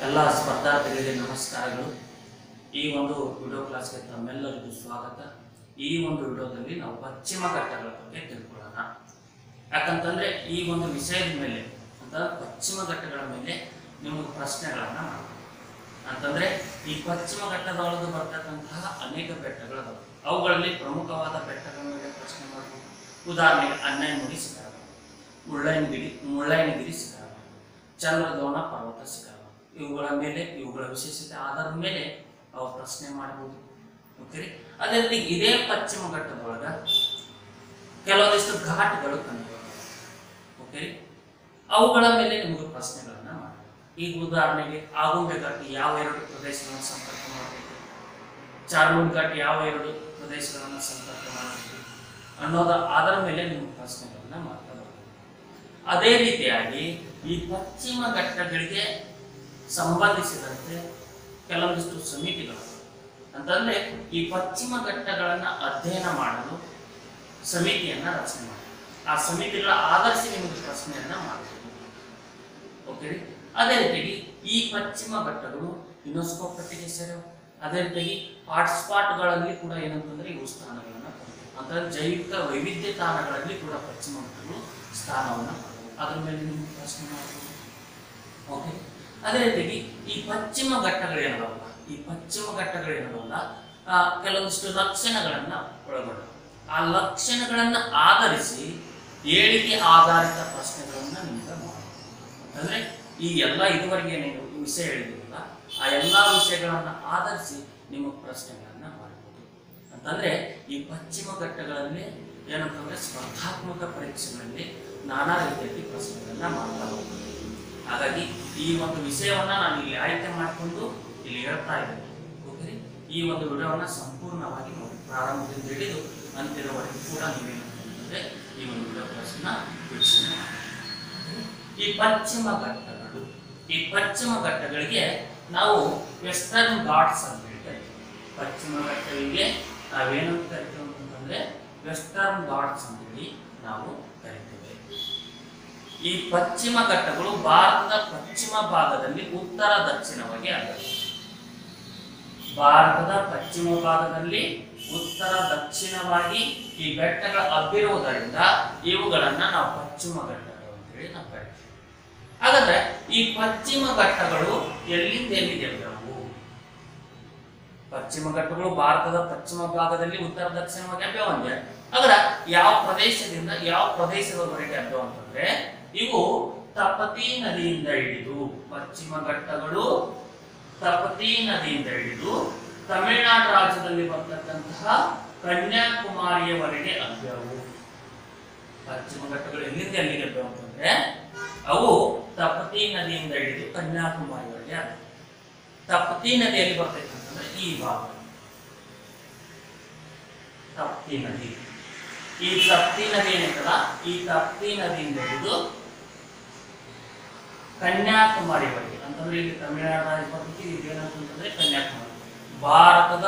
ಎಲ್ಲ ಸ್ಪರ್ಧಾರ್ಥಿಗಳಿಗೆ ನಮಸ್ಕಾರಗಳು. ಈ ಒಂದು ವಿಡಿಯೋ ಕ್ಲಾಸ್ಗೆ ತಮ್ಮೆಲ್ಲರಿಗೂ ಸ್ವಾಗತ. ಈ ಒಂದು ವಿಡಿಯೋದಲ್ಲಿ ನಾವು ಪಶ್ಚಿಮ ಘಟ್ಟಗಳ ಬಗ್ಗೆ ತಿಳ್ಕೊಳ್ಳೋಣ. ಯಾಕಂತಂದ್ರೆ ಈ ಒಂದು ವಿಷಯದ ಮೇಲೆ ಅಂತ ಪಶ್ಚಿಮ ಘಟ್ಟಗಳ ಮೇಲೆ ನಿಮಗೆ ಪ್ರಶ್ನೆಗಳನ್ನ ಮಾಡಬೇಕು. ಅಂತಂದ್ರೆ ಈ ಪಶ್ಚಿಮ ಘಟ್ಟದೊಳಗೆ ಬರ್ತಕ್ಕಂತಹ ಅನೇಕ ಬೆಟ್ಟಗಳು ಅವುಗಳಲ್ಲಿ ಪ್ರಮುಖವಾದ ಬೆಟ್ಟಗಳ ಮೇಲೆ ಪ್ರಶ್ನೆ ಮಾಡಬಹುದು. ಉದಾಹರಣೆಗೆ ಅನ್ನಯನಗಿರಿ ಶಿಖರ, ಮುಳ್ಳಯ್ಯನಗಿರಿ ಶಿಖರ, ಚಂದ್ರದ್ರೋಣ ಪರ್ವತ ಶಿಖರ, ಇವುಗಳ ಮೇಲೆ ಇವುಗಳ ವಿಶೇಷತೆ ಆಧಾರದ ಮೇಲೆ ಅವ್ರು ಪ್ರಶ್ನೆ ಮಾಡಬಹುದು. ಓಕೆ, ಅದೇ ರೀತಿ ಇದೇ ಪಶ್ಚಿಮ ಘಟ್ಟದೊಳಗ ಕೆಲವೊಂದಿಷ್ಟು ಘಾಟ್ಗಳು ಕಂಡುಬರ್ತವೆ. ಓಕೆ, ಅವುಗಳ ಮೇಲೆ ನಿಮಗೆ ಪ್ರಶ್ನೆಗಳನ್ನ ಮಾಡಬಹುದು. ಈಗ ಉದಾಹರಣೆಗೆ ಆಗುಂಬೆ ಘಾಟ್ ಯಾವ ಎರಡು ಪ್ರದೇಶಗಳನ್ನು ಸಂಪರ್ಕ ಮಾಡಬೇಕು, ಚಾರ್ಮುಡಿ ಘಾಟ್ ಯಾವ ಎರಡು ಪ್ರದೇಶಗಳನ್ನು ಸಂಪರ್ಕ ಮಾಡಬೇಕು ಅನ್ನೋದ ಅದರ ಮೇಲೆ ನಿಮಗೆ ಪ್ರಶ್ನೆಗಳನ್ನ ಮಾಡ್ತಾ ಬರ್ತದೆ. ಅದೇ ರೀತಿಯಾಗಿ ಈ ಪಶ್ಚಿಮ ಘಟ್ಟಗಳಿಗೆ ಸಂಬಂಧಿಸಿದಂತೆ ಕೆಲವೊಂದಿಷ್ಟು ಸಮಿತಿಗಳು ಅಂತಂದ್ರೆ ಈ ಪಶ್ಚಿಮ ಘಟ್ಟಗಳನ್ನ ಅಧ್ಯಯನ ಮಾಡಲು ಸಮಿತಿಯನ್ನ ರಚನೆ ಮಾಡಿ ಆ ಸಮಿತಿಗಳ ಆಧರಿಸಿ ನಿಮಗೆ ಪ್ರಶ್ನೆಯನ್ನ ಮಾಡಬಹುದು. ಓಕೆ, ಅದೇ ರೀತಿಯಾಗಿ ಈ ಪಶ್ಚಿಮ ಘಟ್ಟಗಳು ಯುನೆಸ್ಕೋ ಪಟ್ಟಿಗೆ ಸೇರಿವೆ. ಅದೇ ರೀತಿಯಾಗಿ ಹಾಟ್ಸ್ಪಾಟ್ಗಳಲ್ಲಿ ಕೂಡ ಏನಂತಂದ್ರೆ ಇವು ಸ್ಥಾನಗಳನ್ನ ಅಂತಂದ್ರೆ ಜೈವಿಕ ವೈವಿಧ್ಯ ತಾಣಗಳಲ್ಲಿ ಕೂಡ ಪಶ್ಚಿಮ ಘಟ್ಟಗಳು ಸ್ಥಾನವನ್ನ ಪಡೆದವು. ಅದ್ರ ಮೇಲೆ ನಿಮಗೆ ಪ್ರಶ್ನೆ ಮಾಡಬಹುದು. ಓಕೆ, ಅದೇ ರೀತಿಯಾಗಿ ಈ ಪಶ್ಚಿಮ ಘಟ್ಟಗಳೇನದವಲ್ಲ ಕೆಲವೊಂದಿಷ್ಟು ಲಕ್ಷಣಗಳನ್ನ ಒಳಗೊಂಡ ಆ ಲಕ್ಷಣಗಳನ್ನ ಆಧರಿಸಿ ಹೇಳಿಕೆ ಆಧಾರಿತ ಪ್ರಶ್ನೆಗಳನ್ನ ನಿಮ್ಗೆ ಮಾಡಬಹುದು. ಅಂದ್ರೆ ಈ ಎಲ್ಲ ಇದುವರೆಗೆ ಏನೇನು ವಿಷಯ ಹೇಳಿದಿರಲ್ಲ ಆ ಎಲ್ಲಾ ವಿಷಯಗಳನ್ನ ಆಧರಿಸಿ ನಿಮಗೆ ಪ್ರಶ್ನೆಗಳನ್ನ ಮಾಡಬಹುದು. ಅಂತಂದ್ರೆ ಈ ಪಶ್ಚಿಮ ಘಟ್ಟಗಳಲ್ಲಿ ಏನಂತಂದ್ರೆ ಸ್ಪರ್ಧಾತ್ಮಕ ಪರೀಕ್ಷೆಗಳಲ್ಲಿ ನಾನಾ ರೀತಿಯಲ್ಲಿ ಪ್ರಶ್ನೆಗಳನ್ನ ಮಾಡ್ತಾ ಹೋಗ್ತದೆ. ಹಾಗಾಗಿ ಈ ಒಂದು ವಿಷಯವನ್ನ ನಾನು ಇಲ್ಲಿ ಆಯ್ಕೆ ಮಾಡಿಕೊಂಡು ಇಲ್ಲಿ ಹೇಳ್ತಾ ಇದ್ದೇನೆ. ಓಕೆ, ಈ ಒಂದು ವಿಡಿಯೋವನ್ನ ಸಂಪೂರ್ಣವಾಗಿ ನೋಡಿ, ಪ್ರಾರಂಭದಿಂದ ಹಿಡಿದು ಅಂತ್ಯದವರೆಗೂ ಕೂಡ ನೀವೇನಂತಂದ್ರೆ ಈ ಒಂದು ವಿಡಿಯೋ ಕ್ಲಾಸ್ನ ವೀಕ್ಷಣೆ ಮಾಡಿ. ಈ ಪಶ್ಚಿಮ ಘಟ್ಟಗಳಿಗೆ ನಾವು ವೆಸ್ಟರ್ನ್ ಘಾಟ್ಸ್ ಅಂತ ಹೇಳ್ತೇವೆ. ಪಶ್ಚಿಮ ಘಟ್ಟಗಳಿಗೆ ನಾವೇನಂತ ಕರಿತೇವೆ ಅಂತಂದ್ರೆ ವೆಸ್ಟರ್ನ್ ಘಾಟ್ಸ್ ಅಂತೇಳಿ ನಾವು ಕರಿತೇವೆ. ಈ ಪಶ್ಚಿಮ ಘಟ್ಟಗಳು ಭಾರತದ ಪಶ್ಚಿಮ ಭಾಗದಲ್ಲಿ ಉತ್ತರ ದಕ್ಷಿಣವಾಗಿ ಹರಡಿವೆ. ಭಾರತದ ಪಶ್ಚಿಮ ಭಾಗದಲ್ಲಿ ಉತ್ತರ ದಕ್ಷಿಣವಾಗಿ ಈ ಬೆಟ್ಟಗಳು ಹಬ್ಬಿರುವುದರಿಂದ ಇವುಗಳನ್ನ ನಾವು ಪಶ್ಚಿಮ ಘಟ್ಟಗಳು ಅಂತೇಳಿ ನಾವು ಕರಿತೀವಿ. ಹಾಗಾದ್ರೆ ಈ ಪಶ್ಚಿಮ ಘಟ್ಟಗಳು ಎಲ್ಲಿಂದ ಎಲ್ಲಿಗೆ ಹಬ್ಬಿದವು? ಪಶ್ಚಿಮ ಘಟ್ಟಗಳು ಭಾರತದ ಪಶ್ಚಿಮ ಭಾಗದಲ್ಲಿ ಉತ್ತರ ದಕ್ಷಿಣವಾಗಿ ಹಬ್ಬಿವೆ ಅಂದ್ರೆ ಹಾಗಾದ್ರೆ ಯಾವ ಪ್ರದೇಶದಿಂದ ಯಾವ ಪ್ರದೇಶದವರೆಗೆ ಹಬ್ಬಿವೆ ಅಂತಂದ್ರೆ ಇವು ತಪತಿ ನದಿಯಿಂದ ಹಿಡಿದು ಪಶ್ಚಿಮ ಘಟ್ಟಗಳು ತಪತಿ ನದಿಯಿಂದ ಹಿಡಿದು ತಮಿಳುನಾಡು ರಾಜ್ಯದಲ್ಲಿ ಬರ್ತಕ್ಕಂತಹ ಕನ್ಯಾಕುಮಾರಿಯವರೆಗೆ ಹಬ್ಬಿದವು. ಪಶ್ಚಿಮ ಘಟ್ಟಗಳು ಎಲ್ಲಿಂದ ಎಲ್ಲಿಗೆ ಹಬ್ಬಿದವು ಅಂತಂದ್ರೆ ಅವು ತಪತಿ ನದಿಯಿಂದ ಹಿಡಿದು ಕನ್ಯಾಕುಮಾರಿವರೆಗೆ ಹಬ್ಬಿದವು. ತಪತಿ ನದಿಯಲ್ಲಿ ಬರ್ತೈತೆ ಅಂತಂದ್ರೆ ಈ ಭಾಗ ತಪ್ತಿ ನದಿ. ಈ ತಪ್ತಿ ನದಿ ಏನೈತಲ್ಲ ಈ ತಪ್ತಿ ನದಿಯಿಂದ ಹಿಡಿದು ಕನ್ಯಾಕುಮಾರಿವರೆಗೆ ಅಂತಂದ್ರೆ ಇಲ್ಲಿ ತಮಿಳುನಾಡು ರಾಜ್ಯ ಬರ್ತೈತಿ. ಇದೇನಂತಂದ್ರೆ ಕನ್ಯಾಕುಮಾರಿ ಭಾರತದ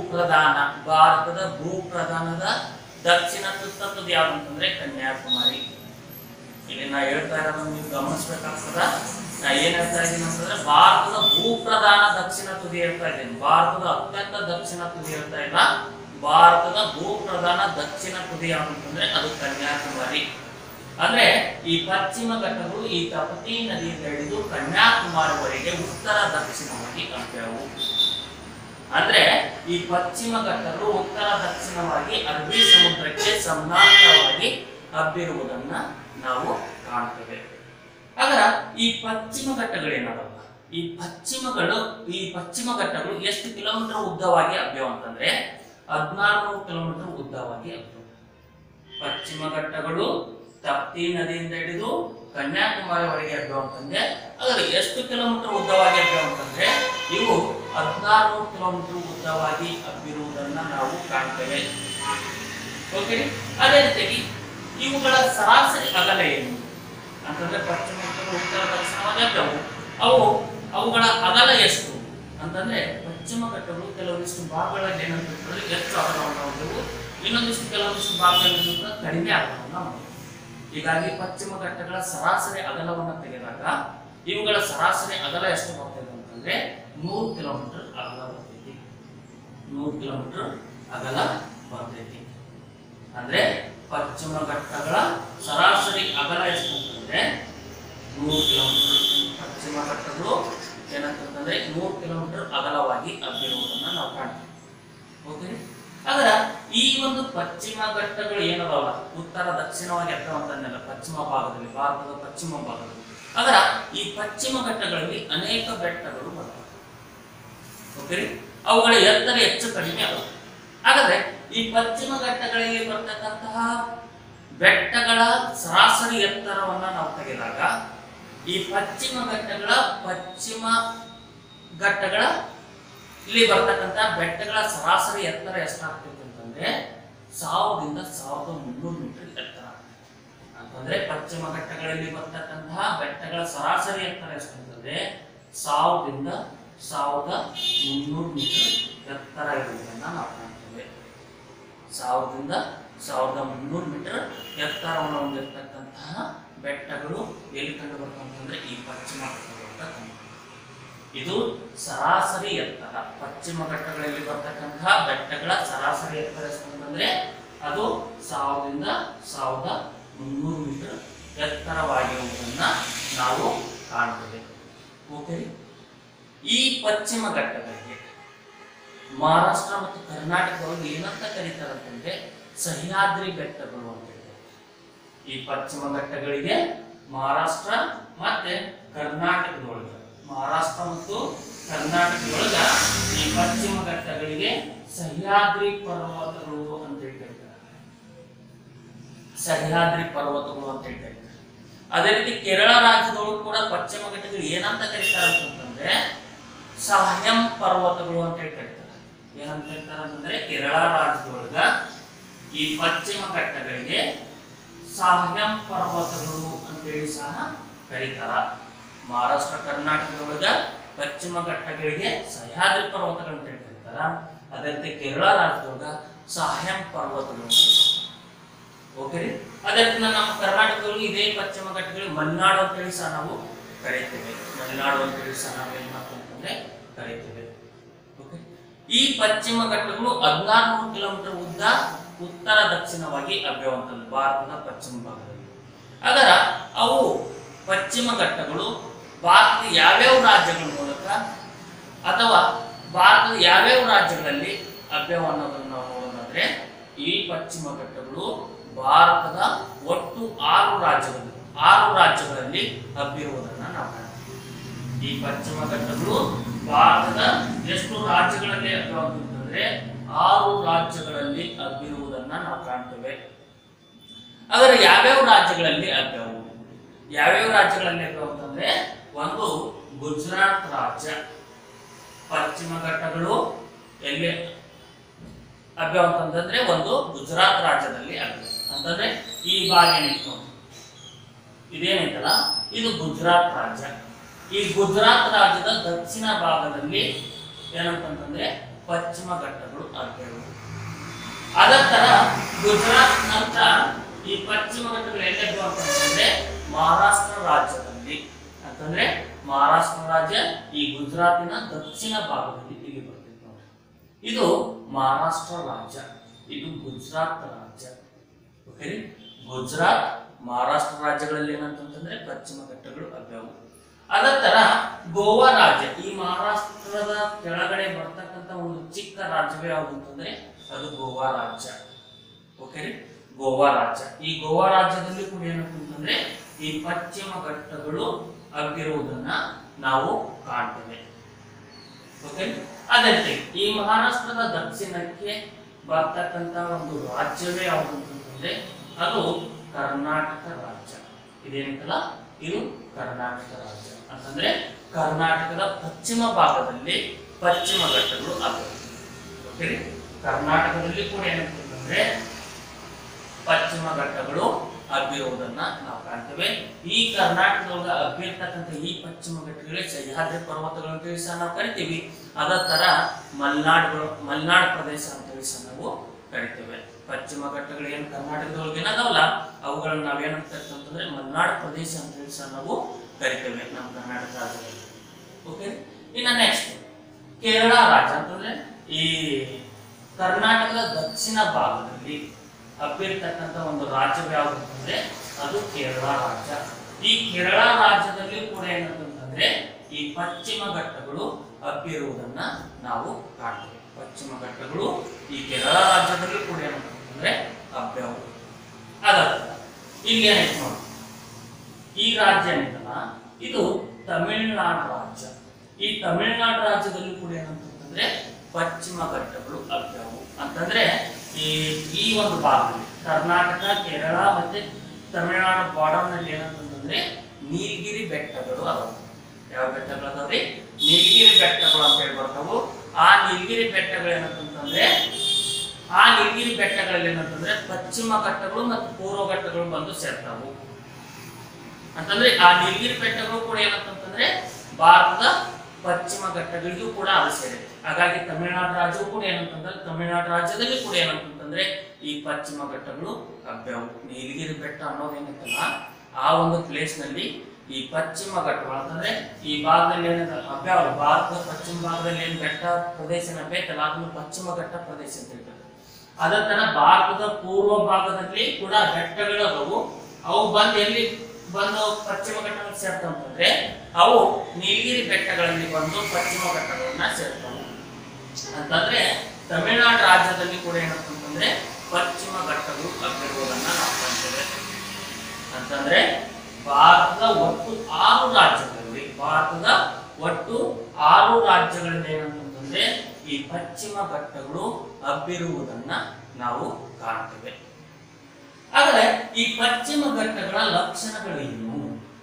ಭೂಪ್ರಧಾನದ ದಕ್ಷಿಣ ತುದಿ ಯಾವುದು ಅಂತಂದ್ರೆ ಕನ್ಯಾಕುಮಾರಿ. ಇಲ್ಲಿ ನಾ ಹೇಳ್ತಾ ಇರೋದನ್ನು ನೀವು ಗಮನಿಸಬೇಕಾಗ್ತದ. ನಾ ಏನ್ ಹೇಳ್ತಾ ಇದ್ದೀನಿ ಅಂತಂದ್ರೆ ಭಾರತದ ಭೂಪ್ರಧಾನ ದಕ್ಷಿಣ ತುದಿ ಹೇಳ್ತಾ ಇದ್ದೀನಿ. ಭಾರತದ ಅತ್ಯಂತ ದಕ್ಷಿಣ ತುದಿ ಹೇಳ್ತಾ ಇಲ್ಲ. ಭಾರತದ ಭೂಪ್ರಧಾನ ದಕ್ಷಿಣ ತುದಿ ಯಾವುದು ಅಂತಂದ್ರೆ ಅದು ಕನ್ಯಾಕುಮಾರಿ. ಅಂದ್ರೆ ಈ ಪಶ್ಚಿಮ ಘಟ್ಟಗಳು ಈ ತಪತಿ ನದಿಯಿಂದ ಹಿಡಿದು ಕನ್ಯಾಕುಮಾರಿವರೆಗೆ ಉತ್ತರ ದಕ್ಷಿಣವಾಗಿ ಹಬ್ಬಿದವು. ಅಂದ್ರೆ ಈ ಪಶ್ಚಿಮ ಘಟ್ಟಗಳು ಉತ್ತರ ದಕ್ಷಿಣವಾಗಿ ಅರಬ್ಬಿ ಸಮುದ್ರಕ್ಕೆ ಸಮಾನಾಂತರವಾಗಿ ಹಬ್ಬಿರುವುದನ್ನ ನಾವು ಕಾಣ್ತೇವೆ. ಹಾಗಾದ್ರೆ ಈ ಪಶ್ಚಿಮ ಘಟ್ಟಗಳೇನದಲ್ಲ ಈ ಪಶ್ಚಿಮ ಘಟ್ಟಗಳು ಎಷ್ಟು ಕಿಲೋಮೀಟರ್ ಉದ್ದವಾಗಿ ಹಬ್ಬಿವೆ ಅಂತಂದ್ರೆ 1600 ಕಿಲೋಮೀಟರ್ ಉದ್ದವಾಗಿ ಹಬ್ಬಿವೆ. ಪಶ್ಚಿಮ ಘಟ್ಟಗಳು ತಪ್ತಿ ನದಿಯಿಂದ ಹಿಡಿದು ಕನ್ಯಾಕುಮಾರಿವರೆಗೆ ಹಬ್ಬಿವೆ ಅಂತಂದ್ರೆ ಹಾಗಾದ್ರೆ ಎಷ್ಟು ಕಿಲೋಮೀಟರ್ ಉದ್ದವಾಗಿ ಹಬ್ಬಿವೆ ಅಂತಂದ್ರೆ ಇವು 1600 ಕಿಲೋಮೀಟರ್ ಉದ್ದವಾಗಿ ಹಬ್ಬಿರುವುದನ್ನ ನಾವು ಕಾಣ್ತೇವೆ. ಓಕೆ, ಅದೇ ರೀತಿಯಾಗಿ ಇವುಗಳ ಸರಾಸರಿ ಅಗಲ ಏನು ಅಂತಂದ್ರೆ ಪಶ್ಚಿಮ ಘಟ್ಟಗಳು ಉತ್ತರ ದಕ್ಷಿಣವಾಗಿ ಹಬ್ಬಿದವು. ಅವುಗಳ ಅಗಲ ಎಷ್ಟು ಅಂತಂದ್ರೆ ಪಶ್ಚಿಮ ಘಟ್ಟಗಳು ಕೆಲವೊಂದಿಷ್ಟು ಭಾಗಗಳಲ್ಲಿ ಏನಂತಂದ್ರೆ ಹೆಚ್ಚು ಅಗಲವನ್ನು ಹೊಂದವು, ಇನ್ನೊಂದಿಷ್ಟು ಕೆಲವೊಂದಿಷ್ಟು ಭಾಗಗಳಲ್ಲಿ ಕಡಿಮೆ ಅಗಲವನ್ನು ಹೊಂದವು. ಹೀಗಾಗಿ ಪಶ್ಚಿಮ ಘಟ್ಟಗಳ ಸರಾಸರಿ ಅಗಲವನ್ನು ತೆಗೆದಾಗ ಇವುಗಳ ಸರಾಸರಿ ಅಗಲ ಎಷ್ಟು ಬರ್ತದೆ ಅಂತ ಅಂತಂದ್ರೆ 100 ಕಿಲೋಮೀಟರ್ ಅಗಲ ಬರ್ತೈತಿ. 100 ಕಿಲೋಮೀಟರ್ ಅಗಲ ಬರ್ತೈತಿ. ಅಂದ್ರೆ ಪಶ್ಚಿಮ ಘಟ್ಟಗಳ ಸರಾಸರಿ ಅಗಲ ಎಷ್ಟು ಅಂತಂದ್ರೆ 100 ಕಿಲೋಮೀಟರ್. ಪಶ್ಚಿಮ ಘಟ್ಟಗಳು ಏನಂತಂದ್ರೆ 100 ಕಿಲೋಮೀಟರ್ ಅಗಲವಾಗಿ ಹಬ್ಬಿರುವುದನ್ನ ನಾವು ಕಾಣ್ತೀವಿ. ಓಕೆ, ಅದರ ಈ ಒಂದು ಪಶ್ಚಿಮ ಘಟ್ಟಗಳು ಏನದಲ್ಲ ಉತ್ತರ ದಕ್ಷಿಣವಾಗಿ ಹತ್ತುವಂತಲ್ಲ ಪಶ್ಚಿಮ ಭಾಗದಲ್ಲಿ, ಭಾರತದ ಪಶ್ಚಿಮ ಭಾಗದಲ್ಲಿ, ಅದರ ಈ ಪಶ್ಚಿಮ ಘಟ್ಟಗಳಲ್ಲಿ ಅನೇಕ ಬೆಟ್ಟಗಳು ಬರ್ತವೆ. ಓಕೆ, ಅವುಗಳ ಎತ್ತರ ಹೆಚ್ಚು ಕಡಿಮೆ ಅಲ್ಲ. ಹಾಗಾದ್ರೆ ಈ ಪಶ್ಚಿಮ ಘಟ್ಟಗಳಲ್ಲಿ ಬರ್ತಕ್ಕಂತಹ ಬೆಟ್ಟಗಳ ಸರಾಸರಿ ಎತ್ತರವನ್ನ ನಾವು ತೆಗೆದಾಗ ಈ ಪಶ್ಚಿಮ ಘಟ್ಟಗಳ ಇಲ್ಲಿ ಬರ್ತಕ್ಕಂಥ ಬೆಟ್ಟಗಳ ಸರಾಸರಿ ಎತ್ತರ ಎಷ್ಟಾಗ್ತೈತೆ ಅಂತಂದ್ರೆ 1000 ರಿಂದ 1300 ಮೀಟರ್ ಎತ್ತರ. ಅಂತಂದ್ರೆ ಪಶ್ಚಿಮ ಘಟ್ಟಗಳಲ್ಲಿ ಬರ್ತಕ್ಕಂತಹ ಬೆಟ್ಟಗಳ ಸರಾಸರಿ ಎತ್ತರ ಎಷ್ಟಂತಂದ್ರೆ 1000 ರಿಂದ 1300 ಮೀಟರ್ ಎತ್ತರ ಇರುವುದನ್ನ ನಾವು ಕಾಣ್ತೇವೆ. 1000 ರಿಂದ 1300 ಮೀಟರ್ ಎತ್ತರವನ್ನು ಹೊಂದಿರತಕ್ಕಂತಹ ಬೆಟ್ಟಗಳು ಎಲ್ಲಿ ಕಂಡು ಬರ್ತಂತಂದ್ರೆ ಈ ಪಶ್ಚಿಮ ಘಟ್ಟಗಳು. ಇದು ಸರಾಸರಿ ಎತ್ತರ. ಪಶ್ಚಿಮ ಘಟ್ಟಗಳಲ್ಲಿ ಬರ್ತಕ್ಕಂತಹ ಬೆಟ್ಟಗಳ ಸರಾಸರಿ ಎತ್ತರ ಎಷ್ಟಂತಂದ್ರೆ ಅದು 1000 ರಿಂದ 1300 ಮೀಟರ್ ಎತ್ತರವಾಗಿರುವುದನ್ನ ನಾವು ಕಾಣ್ತೇವೆ. ಓಕೆ, ಈ ಪಶ್ಚಿಮ ಘಟ್ಟಗಳಿಗೆ ಮಹಾರಾಷ್ಟ್ರ ಮತ್ತು ಕರ್ನಾಟಕದಲ್ಲಿ ಏನಂತ ಕರೀತಾರೆ ಅಂತಂದ್ರೆ ಸಹ್ಯಾದ್ರಿ ಬೆಟ್ಟಗಳು ಅಂತ ಹೇಳ್ತಾರೆ. ಈ ಪಶ್ಚಿಮ ಘಟ್ಟಗಳಿಗೆ ಮಹಾರಾಷ್ಟ್ರ ಮತ್ತೆ ಕರ್ನಾಟಕದೊಳಗೆ ಮಹಾರಾಷ್ಟ್ರ ಮತ್ತು ಕರ್ನಾಟಕದೊಳಗ ಈ ಪಶ್ಚಿಮ ಘಟ್ಟಗಳಿಗೆ ಸಹ್ಯಾದ್ರಿ ಪರ್ವತಗಳು ಅಂತ ಹೇಳ್ತಾರೆ. ಸಹ್ಯಾದ್ರಿ ಪರ್ವತಗಳು ಅಂತ ಹೇಳ್ತಾರೆ. ಅದೇ ರೀತಿ ಕೇರಳ ರಾಜ್ಯದೊಳಗೂ ಕೂಡ ಪಶ್ಚಿಮ ಘಟ್ಟಗಳು ಏನಂತ ಕರೀತಾರೆ ಅಂತಂದ್ರೆ ಸಾಹ್ಯಂ ಪರ್ವತಗಳು ಅಂತ ಕರೀತಾರೆ. ಏನಂತ ಹೇಳ್ತಾರೆ ಅಂತಂದ್ರೆ ಕೇರಳ ರಾಜ್ಯದೊಳಗ ಈ ಪಶ್ಚಿಮ ಘಟ್ಟಗಳಿಗೆ ಸಾಹ್ಯಂ ಪರ್ವತಗಳು ಅಂತೇಳಿ ಸಹ ಕರೀತಾರ. ಮಹಾರಾಷ್ಟ್ರ ಕರ್ನಾಟಕದೊಳಗ ಪಶ್ಚಿಮ ಘಟ್ಟಗಳಿಗೆ ಸಹ್ಯಾದ್ರಿ ಪರ್ವತಗಳು ಅಂತ ಕರೀತಾರ. ಅದೇ ರೀತಿ ಕೇರಳ ರಾಜ್ಯದೊಳಗ ಸಾಹ್ಯಂ ಪರ್ವತಗಳು. ಓಕೆ, ಅದೇ ರೀತಿ ನಮ್ಮ ಕರ್ನಾಟಕದೊಳಗೆ ಇದೇ ಪಶ್ಚಿಮ ಘಟ್ಟಗಳಿಗೆ ಮಲೆನಾಡು ಅಂತೇಳಿ ಸಹ ನಾವು ಕರೀತೇವೆ. ಮಲೆನಾಡು ಅಂತೇಳಿ ಸಹ ನಾವು ಏನ್ ಮಾಡ್ತೀವಿ ಅಂತಂದ್ರೆ ಕರೀತೇವೆ. ಓಕೆ, ಈ ಪಶ್ಚಿಮ ಘಟ್ಟಗಳು 1600 ಕಿಲೋಮೀಟರ್ ಉದ್ದ ಉತ್ತರ ದಕ್ಷಿಣವಾಗಿ ಹಬ್ಬಿರುವಂತದ್ದು ಭಾರತದ ಪಶ್ಚಿಮ ಭಾಗದಲ್ಲಿ. ಅದರ ಅವು ಪಶ್ಚಿಮ ಘಟ್ಟಗಳು ಭಾರತದ ಯಾವ್ಯಾವ ರಾಜ್ಯಗಳ ಮೂಲಕ ಅಥವಾ ಭಾರತದ ಯಾವ್ಯಾವ ರಾಜ್ಯಗಳಲ್ಲಿ ಹಬ್ಬ್ಯವು ಅನ್ನೋದನ್ನು ನಾವು ನೋಡೋದಾದ್ರೆ ಈ ಪಶ್ಚಿಮ ಘಟ್ಟಗಳು ಭಾರತದ ಒಟ್ಟು 6 ರಾಜ್ಯಗಳಲ್ಲಿ ಹಬ್ಬಿರುವುದನ್ನ ನಾವು ಕಾಣ್ತೀವಿ. ಈ ಪಶ್ಚಿಮ ಘಟ್ಟಗಳು ಭಾರತದ ಎಷ್ಟು ರಾಜ್ಯಗಳಲ್ಲಿ ಹಬ್ಬಿರುವಂತಂದ್ರೆ 6 ರಾಜ್ಯಗಳಲ್ಲಿ ಹಬ್ಬಿರುವುದನ್ನ ನಾವು ಕಾಣ್ತೇವೆ. ಅದರ ಯಾವ್ಯಾವ ರಾಜ್ಯಗಳಲ್ಲಿ ಹಬ್ಬ್ಯವು ಅಂತಂದ್ರೆ ಒಂದು ಗುಜರಾತ್ ರಾಜ್ಯ. ಪಶ್ಚಿಮ ಘಟ್ಟಗಳು ಎಲ್ಲಿ ಹಬ್ಬ್ಯವು ಅಂತಂದ್ರೆ ಒಂದು ಗುಜರಾತ್ ರಾಜ್ಯದಲ್ಲಿ ಹಬ್ಬ್ಯವು ಅಂತಂದ್ರೆ ಈ ಭಾಗ ಏನಿತ್ತು ಇದೇನೈತಲ್ಲ ಇದು ಗುಜರಾತ್ ರಾಜ್ಯ. ಈ ಗುಜರಾತ್ ರಾಜ್ಯದ ದಕ್ಷಿಣ ಭಾಗದಲ್ಲಿ ಏನಂತಂದ್ರೆ ಪಶ್ಚಿಮ ಘಟ್ಟಗಳು ಹಬ್ಬ್ಯವು. ಅದ ತರ ಗುಜರಾತ್ ನಂತರ ಈ ಪಶ್ಚಿಮ ಘಟ್ಟಗಳು ಎಲ್ಲಿದ್ದು ಅಂತಂದ್ರೆ ಮಹಾರಾಷ್ಟ್ರ ರಾಜ್ಯದಲ್ಲಿ. ಅಂತಂದ್ರೆ ಮಹಾರಾಷ್ಟ್ರ ರಾಜ್ಯ ಈ ಗುಜರಾತಿನ ದಕ್ಷಿಣ ಭಾಗದಲ್ಲಿ ಇಲ್ಲಿ ಬರ್ತಿತ್ತು ನೋಡಿ. ಇದು ಮಹಾರಾಷ್ಟ್ರ ರಾಜ್ಯ, ಇದು ಗುಜರಾತ್ ರಾಜ್ಯ. ಓಕೆ, ಗುಜರಾತ್ ಮಹಾರಾಷ್ಟ್ರ ರಾಜ್ಯಗಳಲ್ಲಿ ಏನಂತಂದ್ರೆ ಪಶ್ಚಿಮ ಘಟ್ಟಗಳು ಹಬ್ಬ್ಯವು. ಅದೇ ತರ ಗೋವಾ ರಾಜ್ಯ ಈ ಮಹಾರಾಷ್ಟ್ರದ ಕೆಳಗಡೆ ಬರ್ತಕ್ಕಂಥ ಒಂದು ಚಿಕ್ಕ ರಾಜ್ಯವೇ ಯಾವುದು ಅಂತಂದ್ರೆ ಅದು ಗೋವಾ ರಾಜ್ಯ. ಓಕೆ, ಗೋವಾ ರಾಜ್ಯ. ಈ ಗೋವಾ ರಾಜ್ಯದಲ್ಲಿ ಕೂಡ ಏನಂತಂದ್ರೆ ಈ ಪಶ್ಚಿಮ ಘಟ್ಟಗಳು ಹಬ್ಬಿರುವುದನ್ನ ನಾವು ಕಾಣ್ತೇವೆ. ಓಕೆ, ಅದೇ ರೀತಿ ಈ ಮಹಾರಾಷ್ಟ್ರದ ದಕ್ಷಿಣಕ್ಕೆ ಬರ್ತಕ್ಕಂಥ ಒಂದು ರಾಜ್ಯವೇ ಯಾವುದು ಅಂತಂದ್ರೆ ಅದು ಕರ್ನಾಟಕ ರಾಜ್ಯ. ಇದೇನಿತ್ತಲ್ಲ ಇದು ಕರ್ನಾಟಕ ರಾಜ್ಯ. ಅಂತಂದ್ರೆ ಕರ್ನಾಟಕದ ಪಶ್ಚಿಮ ಭಾಗದಲ್ಲಿ ಪಶ್ಚಿಮ ಘಟ್ಟಗಳು ಹಬ್ಬಿವೆ. ಓಕೆ, ಕರ್ನಾಟಕದಲ್ಲಿ ಕೂಡ ಏನಂತಂದ್ರೆ ಪಶ್ಚಿಮ ಘಟ್ಟಗಳು ಹಬ್ಬಿರುವುದನ್ನ ನಾವು ಕಾಣ್ತೇವೆ. ಈ ಕರ್ನಾಟಕದೊಳಗ ಹಬ್ಬಿರ್ತಕ್ಕಂಥ ಈ ಪಶ್ಚಿಮ ಘಟ್ಟಗಳೇ ಸಹ್ಯಾದ್ರಿ ಪರ್ವತಗಳು ಅಂತೇಳಿ ಸಹ ನಾವು ಕರಿತೀವಿ. ಅದ ತರ ಮಲೆನಾಡು ಪ್ರದೇಶ ಅಂತೇಳಿ ಸಹ ನಾವು ಕರಿತೇವೆ. ಪಶ್ಚಿಮ ಘಟ್ಟಗಳು ಏನು ಕರ್ನಾಟಕದೊಳಗೆ ಏನದಾವಲ್ಲ ಅವುಗಳನ್ನ ನಾವೇನಂತ ಅಂತಂದ್ರೆ ಮಲೆನಾಡು ಪ್ರದೇಶ ಅಂತೇಳಿ ಸಹ ನಾವು ಕರಿತೇವೆ ನಮ್ಮ ಕರ್ನಾಟಕ ರಾಜ್ಯದಲ್ಲಿ. ಓಕೆ, ಇನ್ನು ನೆಕ್ಸ್ಟ್ ಕೇರಳ ರಾಜ್ಯ ಅಂತಂದ್ರೆ ಈ ಕರ್ನಾಟಕದ ದಕ್ಷಿಣ ಭಾಗದಲ್ಲಿ ಹಬ್ಬಿರ್ತಕ್ಕಂಥ ಒಂದು ರಾಜ್ಯ ಯಾವುದು ಅಂತಂದ್ರೆ ಅದು ಕೇರಳ ರಾಜ್ಯ. ಈ ಕೇರಳ ರಾಜ್ಯದಲ್ಲಿ ಕೂಡ ಏನಂತಂದ್ರೆ ಈ ಪಶ್ಚಿಮ ಘಟ್ಟಗಳು ಹಬ್ಬಿರುವುದನ್ನ ನಾವು ಕಾಣ್ತೇವೆ. ಪಶ್ಚಿಮ ಘಟ್ಟಗಳು ಈ ಕೇರಳ ರಾಜ್ಯದಲ್ಲಿ ಕೂಡ ಏನಂತಂದ್ರೆ ಹಬ್ಬವು. ಅದರ್ಥ ಇಲ್ಲಿ ಏನೈತೆ ನೋಡಿ, ಈ ರಾಜ್ಯ ಏನೈತಲ್ಲ ಇದು ತಮಿಳುನಾಡು ರಾಜ್ಯ. ಈ ತಮಿಳುನಾಡು ರಾಜ್ಯದಲ್ಲಿ ಕೂಡ ಏನಂತಂದ್ರೆ ಪಶ್ಚಿಮ ಘಟ್ಟಗಳು ಹಬ್ಬವು. ಅಂತಂದ್ರೆ ಈ ಒಂದು ಭಾಗದಲ್ಲಿ ಕರ್ನಾಟಕ, ಕೇರಳ ಮತ್ತೆ ತಮಿಳುನಾಡು ಬಾರ್ಡರ್ ನಲ್ಲಿ ಏನಂತಂದ್ರೆ ನೀಲಗಿರಿ ಬೆಟ್ಟಗಳು ಅದಾವ. ಯಾವ ಬೆಟ್ಟಗಳು ಅದಾವ್ರಿ? ನೀಲಗಿರಿ ಬೆಟ್ಟಗಳು ಅಂತ ಹೇಳಿ ಬರ್ತಾವು. ಆ ನೀಲಗಿರಿ ಬೆಟ್ಟಗಳು ಏನಂತಂದ್ರೆ ಆ ನೀಲಗಿರಿ ಬೆಟ್ಟಗಳಲ್ಲಿ ಏನಂತಂದ್ರೆ ಪಶ್ಚಿಮ ಘಟ್ಟಗಳು ಮತ್ತು ಪೂರ್ವ ಘಟ್ಟಗಳು ಬಂದು ಸೇರ್ತಾವು. ಅಂತಂದ್ರೆ ಆ ನೀಲಗಿರಿ ಬೆಟ್ಟಗಳು ಕೂಡ ಏನಂತಂದ್ರೆ ಭಾರತದ ಪಶ್ಚಿಮ ಘಟ್ಟಗಳಿಗೂ ಕೂಡ ಅದು ಸೇರಿದೆ. ಹಾಗಾಗಿ ತಮಿಳುನಾಡು ರಾಜ್ಯವು ಕೂಡ ಏನಂತಂದ್ರೆ ತಮಿಳುನಾಡು ರಾಜ್ಯದಲ್ಲಿ ಕೂಡ ಏನಂತಂದ್ರೆ ಈ ಪಶ್ಚಿಮ ಘಟ್ಟಗಳು ಹಬ್ಬವು. ನೀಲಗಿರಿ ಬೆಟ್ಟ ಅನ್ನೋದೇನೈತಲ್ಲ ಆ ಒಂದು ಪ್ಲೇಸ್ ನಲ್ಲಿ ಈ ಪಶ್ಚಿಮ ಘಟ್ಟಗಳು ಅಂತಂದ್ರೆ ಈ ಭಾಗದಲ್ಲಿ ಏನಿದೆ ಹಬ್ಬವು. ಭಾರತದ ಪಶ್ಚಿಮ ಭಾಗದಲ್ಲಿ ಏನು ಬೆಟ್ಟ ಪ್ರದೇಶ ಬೇಕಲ್ಲ ಅದನ್ನು ಪಶ್ಚಿಮ ಘಟ್ಟ ಪ್ರದೇಶ ಅಂತ ಹೇಳ್ತಾರೆ. ಅದೇ ತರ ಭಾರತದ ಪೂರ್ವ ಭಾಗದಲ್ಲಿ ಕೂಡ ಬೆಟ್ಟಗಳು ಅವು. ಅವು ಬಂದು ಎಲ್ಲಿ ಬಂದು ಪಶ್ಚಿಮ ಘಟ್ಟಗಳಿಗೆ ಸೇರ್ತಂತಂದ್ರೆ ಅವು ನೀಲಗಿರಿ ಬೆಟ್ಟಗಳಲ್ಲಿ ಬಂದು ಪಶ್ಚಿಮ ಘಟ್ಟಗಳನ್ನ ಸೇರ್ತಾವೆ. ಅಂತಂದ್ರೆ ತಮಿಳುನಾಡು ರಾಜ್ಯದಲ್ಲಿ ಕೂಡ ಏನಂತಂದ್ರೆ ಪಶ್ಚಿಮ ಘಟ್ಟಗಳು ಹಬ್ಬಿರುವುದನ್ನ ನಾವು ಕಾಣ್ತೇವೆ. ಅಂತಂದ್ರೆ ಭಾರತದ ಒಟ್ಟು 6 ರಾಜ್ಯಗಳಲ್ಲಿ ಏನಂತಂದ್ರೆ ಈ ಪಶ್ಚಿಮ ಘಟ್ಟಗಳು ಹಬ್ಬಿರುವುದನ್ನ ನಾವು ಕಾಣ್ತೇವೆ. ಆದರೆ ಈ ಪಶ್ಚಿಮ ಘಟ್ಟಗಳ ಲಕ್ಷಣಗಳೇನು?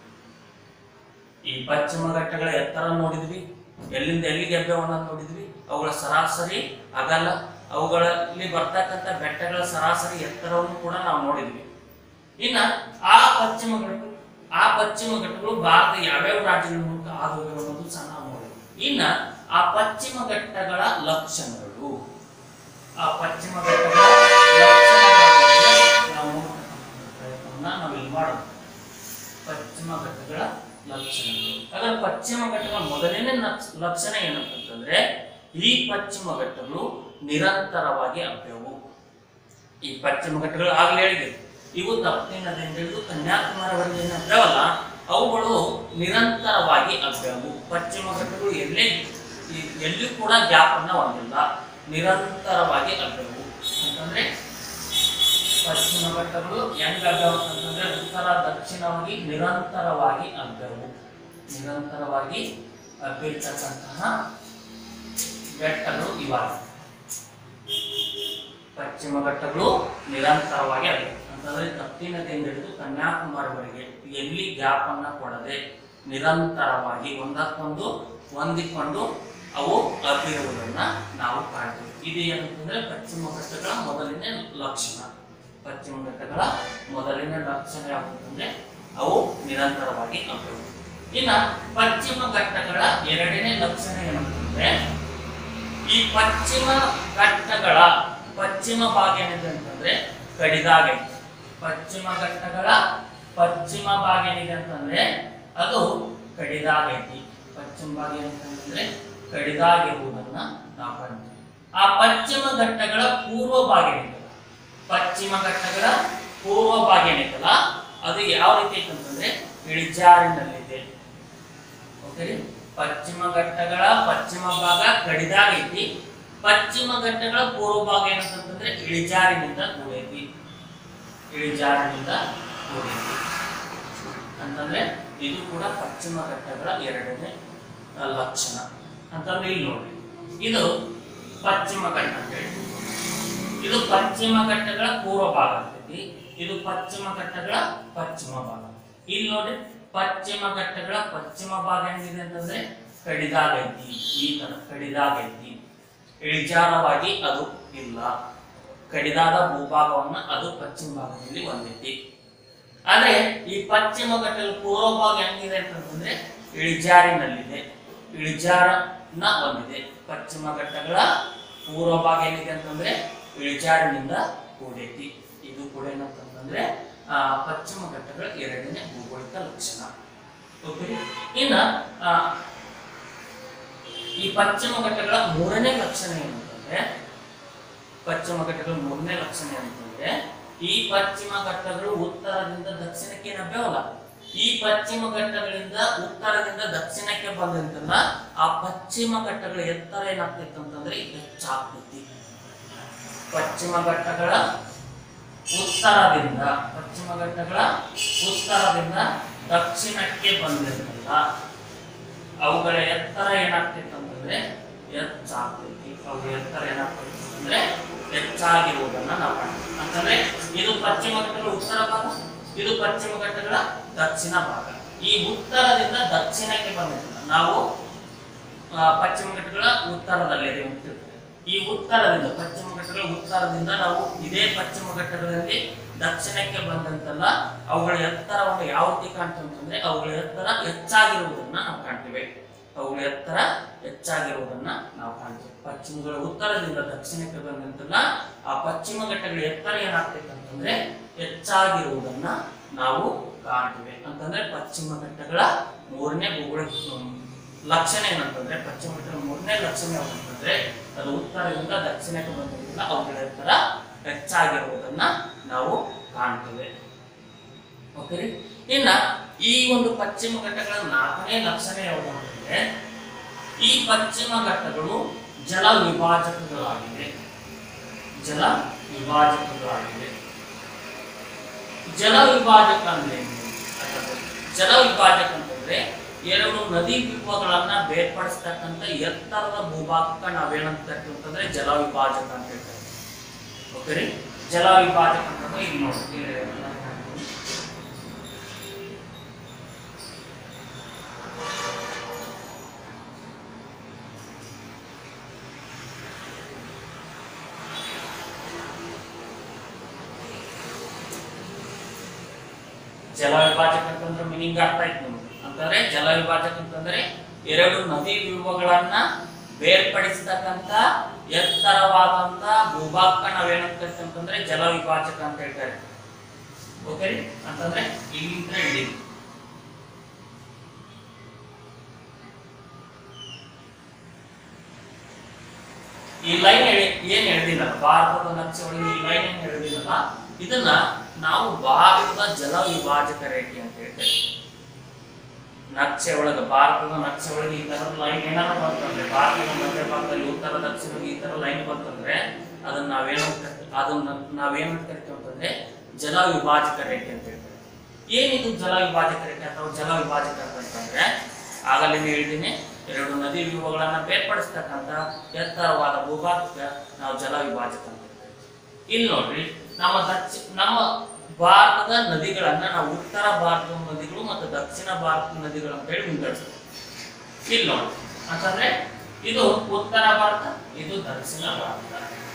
ಈ ಪಶ್ಚಿಮ ಘಟ್ಟಗಳ ಎತ್ತರ ನೋಡಿದ್ವಿ, ಎಲ್ಲಿಂದ ಎಲ್ಲಿಗೆ ಹಬ್ಬವನ್ನ ನೋಡಿದ್ವಿ, ಅವುಗಳ ಸರಾಸರಿ ಅಗಲ, ಅವುಗಳಲ್ಲಿ ಬರ್ತಕ್ಕಂಥ ಬೆಟ್ಟಗಳ ಸರಾಸರಿ ಎತ್ತರವನ್ನು ಕೂಡ ನಾವು ನೋಡಿದ್ವಿ. ಇನ್ನ ಆ ಪಶ್ಚಿಮ ಘಟ್ಟಗಳು ಭಾರತ ಯಾವ್ಯಾವ ರಾಜ್ಯಗಳ ಮೂಲಕ ಹಾದು ಹೋಗಿರೋದು ಸಹ ನಾವು ನೋಡಿದ್ವಿ. ಇನ್ನ ಆ ಪಶ್ಚಿಮ ಘಟ್ಟಗಳ ಲಕ್ಷಣಗಳು, ನಾವಿಲ್ಲಿ ಮಾಡೋದು ಪಶ್ಚಿಮ ಘಟ್ಟಗಳ ಲಕ್ಷಣಗಳು. ಅದರ ಪಶ್ಚಿಮ ಘಟ್ಟಗಳ ಮೊದಲನೇ ಲಕ್ಷಣ ಏನಂತಂದ್ರೆ ಈ ಪಶ್ಚಿಮ ಘಟ್ಟಗಳು ನಿರಂತರವಾಗಿ ಹಬ್ಬವು. ಈ ಪಶ್ಚಿಮ ಘಟ್ಟಗಳು ಆಗ್ಲೇ ಹೇಳಿದೆ, ಇವು ದಕ್ಷಿಣದಿಂದ ಹಿಡಿದು ಕನ್ಯಾಕುಮಾರಿವರೆಗೆ ಏನಾಗ್ತಾವಲ್ಲ ಅವುಗಳು ನಿರಂತರವಾಗಿ ಹಬ್ಬವು. ಪಶ್ಚಿಮ ಘಟ್ಟಗಳು ಎಲ್ಲಿ ಕೂಡ ಗ್ಯಾಪ್ ಅನ್ನ ಹೊಂದಿಲ್ಲ, ನಿರಂತರವಾಗಿ ಹಬ್ಬವು. ಅಂತಂದ್ರೆ ಪಶ್ಚಿಮ ಘಟ್ಟಗಳು ಹೆಂಗ್ ಹಬ್ಬವು ಅಂತಂದ್ರೆ ಉತ್ತರ ದಕ್ಷಿಣವಾಗಿ ನಿರಂತರವಾಗಿ ಹಬ್ಬವು. ನಿರಂತರವಾಗಿ ಹಬ್ಬಿರ್ತಕ್ಕಂತಹ ಬೆಟ್ಟಗಳು ಇವಾಗ ಪಶ್ಚಿಮ ಘಟ್ಟಗಳು ನಿರಂತರವಾಗಿ ಹಬ್ಬವು. ಅಂತಂದ್ರೆ ದಕ್ಷಿಣದಿಂದ ಹಿಡಿದು ಕನ್ಯಾಕುಮಾರಿವರೆಗೆ ಎಲ್ಲಿ ಗ್ಯಾಪ್ ಅನ್ನ ಕೊಡದೆ ನಿರಂತರವಾಗಿ ಒಂದಕ್ಕೊಂದು ಹೊಂದಿಕೊಂಡು ಅವು ಹಬ್ಬಿರುವುದನ್ನ ನಾವು ಕಾಣ್ತೀವಿ. ಇದು ಏನಂತಂದ್ರೆ ಪಶ್ಚಿಮ ಘಟ್ಟಗಳ ಮೊದಲನೇ ಲಕ್ಷಣ. ಪಶ್ಚಿಮ ಘಟ್ಟಗಳ ಮೊದಲನೇ ಲಕ್ಷಣ ಯಾವುದಂದ್ರೆ ಅವು ನಿರಂತರವಾಗಿ ಹಬ್ಬವು. ಇನ್ನ ಪಶ್ಚಿಮ ಘಟ್ಟಗಳ ಎರಡನೇ ಲಕ್ಷಣ ಏನಂತಂದ್ರೆ ಈ ಪಶ್ಚಿಮ ಘಟ್ಟಗಳ ಪಶ್ಚಿಮ ಭಾಗ ಏನಿದೆ ಅಂತಂದ್ರೆ ಕಡಿದಾಗೈತಿ. ಪಶ್ಚಿಮ ಘಟ್ಟಗಳ ಪಶ್ಚಿಮ ಭಾಗ ಏನಿದೆ ಅಂತಂದ್ರೆ ಅದು ಕಡಿದಾಗೈತಿ. ಪಶ್ಚಿಮ ಭಾಗ ಏನಂತಂದ್ರೆ ಕಡಿದಾಗಿರುವುದನ್ನ ನಾವು ಕಾಣ್ತೀವಿ. ಆ ಪಶ್ಚಿಮ ಘಟ್ಟಗಳ ಪೂರ್ವ ಭಾಗ ಏನಿದೆ, ಪಶ್ಚಿಮ ಘಟ್ಟಗಳ ಪೂರ್ವ ಭಾಗ ಏನಿತ್ತಲ್ಲ ಅದು ಯಾವ ರೀತಿ ಐತೆ ಅಂತಂದ್ರೆ ಇಳಿಜಾರಿನಲ್ಲಿದೆ. ಓಕೆ, ಪಶ್ಚಿಮ ಘಟ್ಟಗಳ ಪಶ್ಚಿಮ ಭಾಗ ಕಡಿದಾಗೈತಿ. ಪಶ್ಚಿಮ ಘಟ್ಟಗಳ ಪೂರ್ವ ಭಾಗ ಏನಂತಂದ್ರೆ ಇಳಿಜಾರಿನಿಂದ ಕೂಡೈತಿ. ಇಳಿಜಾರಿನಿಂದ ಕೂಡೈತಿ ಅಂತಂದ್ರೆ ಇದು ಕೂಡ ಪಶ್ಚಿಮ ಘಟ್ಟಗಳ ಎರಡನೇ ಲಕ್ಷಣ. ಅಂತಂದ್ರೆ ಇಲ್ಲಿ ನೋಡಿ, ಇದು ಪಶ್ಚಿಮ ಘಟ್ಟ ಅಂತ ಹೇಳಿ, ಇದು ಪಶ್ಚಿಮ ಘಟ್ಟಗಳ ಪೂರ್ವ ಭಾಗ ಆಗ್ತೈತಿ, ಇದು ಪಶ್ಚಿಮ ಘಟ್ಟಗಳ ಪಶ್ಚಿಮ ಭಾಗ. ಇಲ್ಲಿ ನೋಡಿ ಪಶ್ಚಿಮ ಘಟ್ಟಗಳ ಪಶ್ಚಿಮ ಭಾಗ ಹೆಂಗಿದೆ ಅಂತಂದ್ರೆ ಕಡಿದಾಗೈತಿ. ಈ ತರ ಕಡಿದಾಗೈತಿ, ಇಳಿಜಾರವಾಗಿ ಅದು ಇಲ್ಲ. ಕಡಿದಾದ ಭೂಭಾಗವನ್ನ ಅದು ಪಶ್ಚಿಮ ಭಾಗದಲ್ಲಿ ಹೊಂದೈತಿ. ಆದ್ರೆ ಈ ಪಶ್ಚಿಮ ಘಟ್ಟದ ಪೂರ್ವ ಭಾಗ ಹೆಂಗಿದೆ ಅಂತಂದ್ರೆ ಇಳಿಜಾರಿನಲ್ಲಿದೆ, ಇಳಿಜಾರನ್ನ ಹೊಂದಿದೆ. ಪಶ್ಚಿಮ ಘಟ್ಟಗಳ ಪೂರ್ವ ಭಾಗ ಏನಿದೆ ಅಂತಂದ್ರೆ ಇಳಿಜಾರಿನಿಂದ ಕೂಡೈತಿ. ಇದು ಕೂಡ ಏನಂತಂದ್ರೆ ಪಶ್ಚಿಮ ಘಟ್ಟಗಳ ಎರಡನೇ ಭೌಗೋಳಿಕ ಲಕ್ಷಣ. ಓಕೆ, ಇನ್ನ ಈ ಪಶ್ಚಿಮ ಘಟ್ಟಗಳ ಮೂರನೇ ಲಕ್ಷಣ ಏನಂತಂದ್ರೆ ಪಶ್ಚಿಮ ಘಟ್ಟಗಳ ಮೂರನೇ ಲಕ್ಷಣ ಏನಂತಂದ್ರೆ ಈ ಪಶ್ಚಿಮ ಘಟ್ಟಗಳು ಉತ್ತರದಿಂದ ದಕ್ಷಿಣಕ್ಕೆ ನಭ್ಯವಲ್ಲ. ಈ ಪಶ್ಚಿಮ ಘಟ್ಟಗಳಿಂದ ಉತ್ತರದಿಂದ ದಕ್ಷಿಣಕ್ಕೆ ಬಂದಂತಲ್ಲ ಆ ಪಶ್ಚಿಮ ಘಟ್ಟಗಳ ಎತ್ತರ ಏನಾಗ್ತೈತೆ ಅಂತಂದ್ರೆ ಹೆಚ್ಚಾಗ್ತೈತಿ. ಪಶ್ಚಿಮ ಘಟ್ಟಗಳ ಉತ್ತರದಿಂದ ದಕ್ಷಿಣಕ್ಕೆ ಬಂದಿರಲ್ಲ ಅವುಗಳ ಎತ್ತರ ಏನಾಗ್ತೈತೆ ಅಂತಂದ್ರೆ ಹೆಚ್ಚಾಗ್ತೈತಿ. ಅವುಗಳ ಎತ್ತರ ಏನಾಗ್ತೈತಿ ಅಂದ್ರೆ ಹೆಚ್ಚಾಗಿರುವುದನ್ನ ನಾವು ಕಾಣ್ತೀವಿ. ಅಂತಂದ್ರೆ ಇದು ಪಶ್ಚಿಮ ಘಟ್ಟಗಳ ಉತ್ತರ ಭಾಗ, ಇದು ಪಶ್ಚಿಮ ಘಟ್ಟಗಳ ದಕ್ಷಿಣ ಭಾಗ. ಈ ಉತ್ತರದಿಂದ ದಕ್ಷಿಣಕ್ಕೆ ಬಂದಿರಲ್ಲ ನಾವು ಪಶ್ಚಿಮ ಘಟ್ಟಗಳ ಉತ್ತರದಲ್ಲಿ ಈ ಉತ್ತರದಿಂದ ಪಶ್ಚಿಮ ಘಟ್ಟಗಳ ಉತ್ತರದಿಂದ ನಾವು ಇದೇ ಪಶ್ಚಿಮ ಘಟ್ಟಗಳಲ್ಲಿ ದಕ್ಷಿಣಕ್ಕೆ ಬಂದಂತಲ್ಲ ಅವುಗಳ ಎತ್ತರವನ್ನು ಯಾವ ರೀತಿ ಕಾಣ್ತೀವಿ ಅಂತಂದ್ರೆ ಅವುಗಳ ಎತ್ತರ ಹೆಚ್ಚಾಗಿರುವುದನ್ನ ನಾವು ಕಾಣ್ತೀವಿ. ಅವುಗಳ ಎತ್ತರ ಹೆಚ್ಚಾಗಿರುವುದನ್ನ ನಾವು ಕಾಣ್ತೀವಿ. ಪಶ್ಚಿಮಗಳ ಉತ್ತರದಿಂದ ದಕ್ಷಿಣಕ್ಕೆ ಬಂದಂತಲ್ಲ ಆ ಪಶ್ಚಿಮ ಘಟ್ಟಗಳ ಎತ್ತರ ಏನಾಗ್ತೈತೆ ಅಂತಂದ್ರೆ ಹೆಚ್ಚಾಗಿರುವುದನ್ನ ನಾವು ಕಾಣ್ತೀವಿ. ಅಂತಂದ್ರೆ ಪಶ್ಚಿಮ ಘಟ್ಟಗಳ ಮೂರನೇ ಭೂಗೋಳಿಕ ಲಕ್ಷಣ ಏನಂತಂದ್ರೆ ಪಶ್ಚಿಮ ಘಟ್ಟಗಳ ಮೂರನೇ ಲಕ್ಷಣ ಏನಂತಂದ್ರೆ ಅದು ಉತ್ತರದಿಂದ ದಕ್ಷಿಣಕ್ಕೆ ಬಂದಿಲ್ಲ ಅವುಗಳ ಎತ್ತರ ಹೆಚ್ಚಾಗಿರುವುದನ್ನ ನಾವು ಕಾಣ್ತೇವೆ. ಓಕೆ, ಇನ್ನ ಈ ಒಂದು ಪಶ್ಚಿಮ ಘಟ್ಟಗಳ ನಾಲ್ಕನೇ ಲಕ್ಷಣ ಯಾವುದು ಅಂತಂದ್ರೆ ಈ ಪಶ್ಚಿಮ ಘಟ್ಟಗಳು ಜಲ ವಿಭಾಜಕಗಳಾಗಿವೆ. ಜಲ ವಿಭಾಜಕ ಅಂದ್ರೆ ಜಲ ವಿಭಾಜಕ ಅಂತಂದ್ರೆ ಎರಡು ನದಿ ವಿಭಾಗಗಳನ್ನ ಬೇರ್ಪಡಿಸ್ತಕ್ಕಂಥ ಎತ್ತರದ ಭೂಭಾಗಕ್ಕೆ ನಾವೇನಂತ ಕರಿತೀವಿ ಅಂತಂದ್ರೆ ಜಲ ವಿಭಾಜಕ ಅಂತ ಹೇಳ್ತಾರೆ. ಓಕೆ ರೀ, ಜಲ ವಿಭಾಜಕ ಅಂತಂದ್ರೆ ಈಗ ನೋಡಿ ಜಲ ವಿಭಾಜಕ ಅಂತಂದ್ರೆ ಮೀನಿಂಗ್ ಅರ್ಥ ಆಯ್ತು ನಮ್ಗೆ. ಅಂತಂದ್ರೆ ಜಲ ವಿಭಾಜಕ ಅಂತಂದ್ರೆ ಎರಡು ನದಿ ವಿಭಾಗಗಳನ್ನ ಬೇರ್ಪಡಿಸತಕ್ಕಂತ ಎತ್ತರವಾದಂತ ಭೂಭಾಗಕ್ಕೆ ನಾವೇನಂತ ಕರಿತೀವಿ ಅಂತಂದ್ರೆ ಜಲ ವಿಭಾಜಕ ಅಂತ ಹೇಳ್ತಾರೆ. ಓಕೆ, ಅಂತಂದ್ರೆ ಇಲ್ಲಿಂದ ಇಲ್ಲಿ ಈ ಲೈನ್ ಏನ್ ಹೇಳಿದಿಲ್ಲ ಭಾರತದ ನಕ್ಷೆ ಒಳಗೆ ಈ ಲೈನ್ ಏನ್ ಹೇಳಿದಿಲ್ಲ ಇದನ್ನ ನಾವು ಭಾರತದ ಜಲ ವಿಭಾಜಕ ರೇಖೆ ಅಂತ ಹೇಳ್ತೇವೆ. ನಕ್ಷೆ ಒಳಗೆ ಭಾರತದ ನಕ್ಷೆ ಒಳಗೆ ಈ ತರದ ಲೈನ್ ಏನಾದ್ರು ಬರ್ತಂದ್ರೆ ಭಾರತದ ಮಧ್ಯ ಭಾಗದಲ್ಲಿ ಉತ್ತರ ದಕ್ಷಿಣ ಈ ತರ ಲೈನ್ ಬರ್ತಂದ್ರೆ ಅದನ್ನ ನಾವೇನಂತ ಕರಿತೀವಿ ಅಂತಂದ್ರೆ ಜಲ ವಿಭಾಜಕ ರೇಖೆ ಅಂತ ಹೇಳ್ತೇವೆ. ಏನಿದು ಜಲ ವಿಭಾಜಕ ರೇಖೆ ಅಥವಾ ಜಲ ವಿಭಾಜಕ ಅಂತಂದ್ರೆ ಆಗಲೇ ಹೇಳಿದ್ದೀನಿ ಎರಡು ನದಿ ವಿಭಾಗಗಳನ್ನ ಬೇರ್ಪಡಿಸ್ತಕ್ಕಂಥ ಎತ್ತರವಾದ ಭೂಭಾಗಕ್ಕೆ ನಾವು ಜಲ ವಿಭಾಜಕ ಅಂತ ಹೇಳ್ತೇವೆ. ಇಲ್ಲಿ ನೋಡ್ರಿ ನಮ್ಮ ಭಾರತದ ನದಿಗಳನ್ನ ನಾವು ಉತ್ತರ ಭಾರತದ ನದಿಗಳು ಮತ್ತು ದಕ್ಷಿಣ ಭಾರತದ ನದಿಗಳು ಅಂತ ಹೇಳಿ ವಿಂಗಡಿಸ್ತೇವೆ. ಇಲ್ಲಿ ನೋಡಿ ಅಂತಂದ್ರೆ ಇದು ಉತ್ತರ ಭಾರತ, ಇದು ದಕ್ಷಿಣ ಭಾರತ.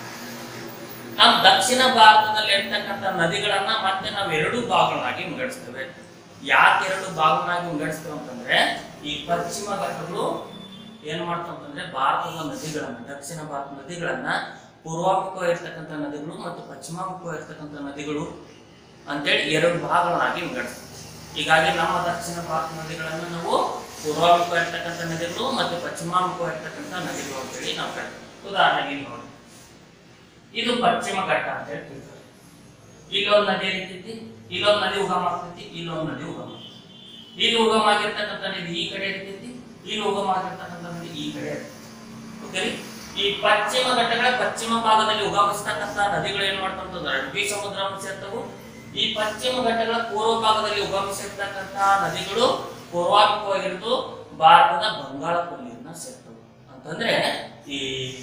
ನಾವು ದಕ್ಷಿಣ ಭಾರತದಲ್ಲಿ ಇರ್ತಕ್ಕಂಥ ನದಿಗಳನ್ನ ಮತ್ತೆ ನಾವು ಎರಡು ಭಾಗಗಳಾಗಿ ವಿಂಗಡಿಸ್ತೇವೆ. ಯಾಕೆ ಎರಡು ಭಾಗಗಳಾಗಿ ವಿಂಗಡಿಸ್ತೇವೆ ಅಂತಂದ್ರೆ ಈ ಪಶ್ಚಿಮ ಘಟ್ಟಗಳು ಏನ್ ಮಾಡ್ತಾವ ಅಂತಂದ್ರೆ ಭಾರತದ ನದಿಗಳನ್ನ ದಕ್ಷಿಣ ಭಾರತದ ನದಿಗಳನ್ನ ಪೂರ್ವಾಭಿಮುಖವಾಗಿರ್ತಕ್ಕಂಥ ನದಿಗಳು ಮತ್ತು ಪಶ್ಚಿಮಾಭಿಮುಖವಾಗಿರ್ತಕ್ಕಂಥ ನದಿಗಳು ಅಂತೇಳಿ ಎರಡು ಭಾಗಗಳಾಗಿ ವಿಂಗಡಿಸ್ತೀವಿ. ಹೀಗಾಗಿ ನಮ್ಮ ದಕ್ಷಿಣ ಭಾರತ ನದಿಗಳನ್ನು ನಾವು ಪೂರ್ವಾಭಿಮುಖವಾಗಿರ್ತಕ್ಕಂಥ ನದಿಗಳು ಮತ್ತು ಪಶ್ಚಿಮಾಭಿಮುಖವಾಗಿರ್ತಕ್ಕಂಥ ನದಿಗಳು ಅಂತೇಳಿ ನಾವು ಕರಿತೀವಿ. ಉದಾಹರಣೆಗೆ ನೋಡಿ, ಇದು ಪಶ್ಚಿಮ ಘಟ್ಟ ಅಂತ ಹೇಳ್ತಿರ್ತಾರೆ. ಇಲ್ಲೊಂದು ನದಿ ಇರ್ತೈತಿ, ಇಲ್ಲೊಂದು ನದಿ ಉಗಮ ಆಗ್ತೈತಿ, ಇಲ್ಲೊಂದು ನದಿ ಉಗಮ ಆಗ್ತೈತಿ. ಇಲ್ಲಿ ಉಗಮ ಆಗಿರ್ತಕ್ಕಂಥ ನದಿ ಈ ಕಡೆ ಇರ್ತೈತಿ, ಇಲ್ಲಿ ಉಗಮ ಆಗಿರ್ತಕ್ಕಂಥ ನದಿ ಈ ಕಡೆ ಇರ್ತೈತಿ. ಓಕೆ, ಈ ಪಶ್ಚಿಮ ಘಟ್ಟಗಳ ಪಶ್ಚಿಮ ಭಾಗದಲ್ಲಿ ಉಗಮಿಸ್ತಕ್ಕಂಥ ನದಿಗಳು ಏನ್ ಮಾಡ್ತಂತಂದ್ರೆ ಅರಬ್ಬಿ ಸಮುದ್ರವನ್ನು ಸೇರ್ತವು. ಈ ಪಶ್ಚಿಮ ಘಟ್ಟಗಳ ಪೂರ್ವ ಭಾಗದಲ್ಲಿ ಉಗಮಿಸಿರ್ತಕ್ಕಂಥ ನದಿಗಳು ಪೂರ್ವಾಭಿಮುಖವಾಗಿದ್ದು ಭಾರತದ ಬಂಗಾಳ ಕೊಲ್ಲಿಯನ್ನ ಸೇರ್ತವು. ಅಂತಂದ್ರೆ ಈ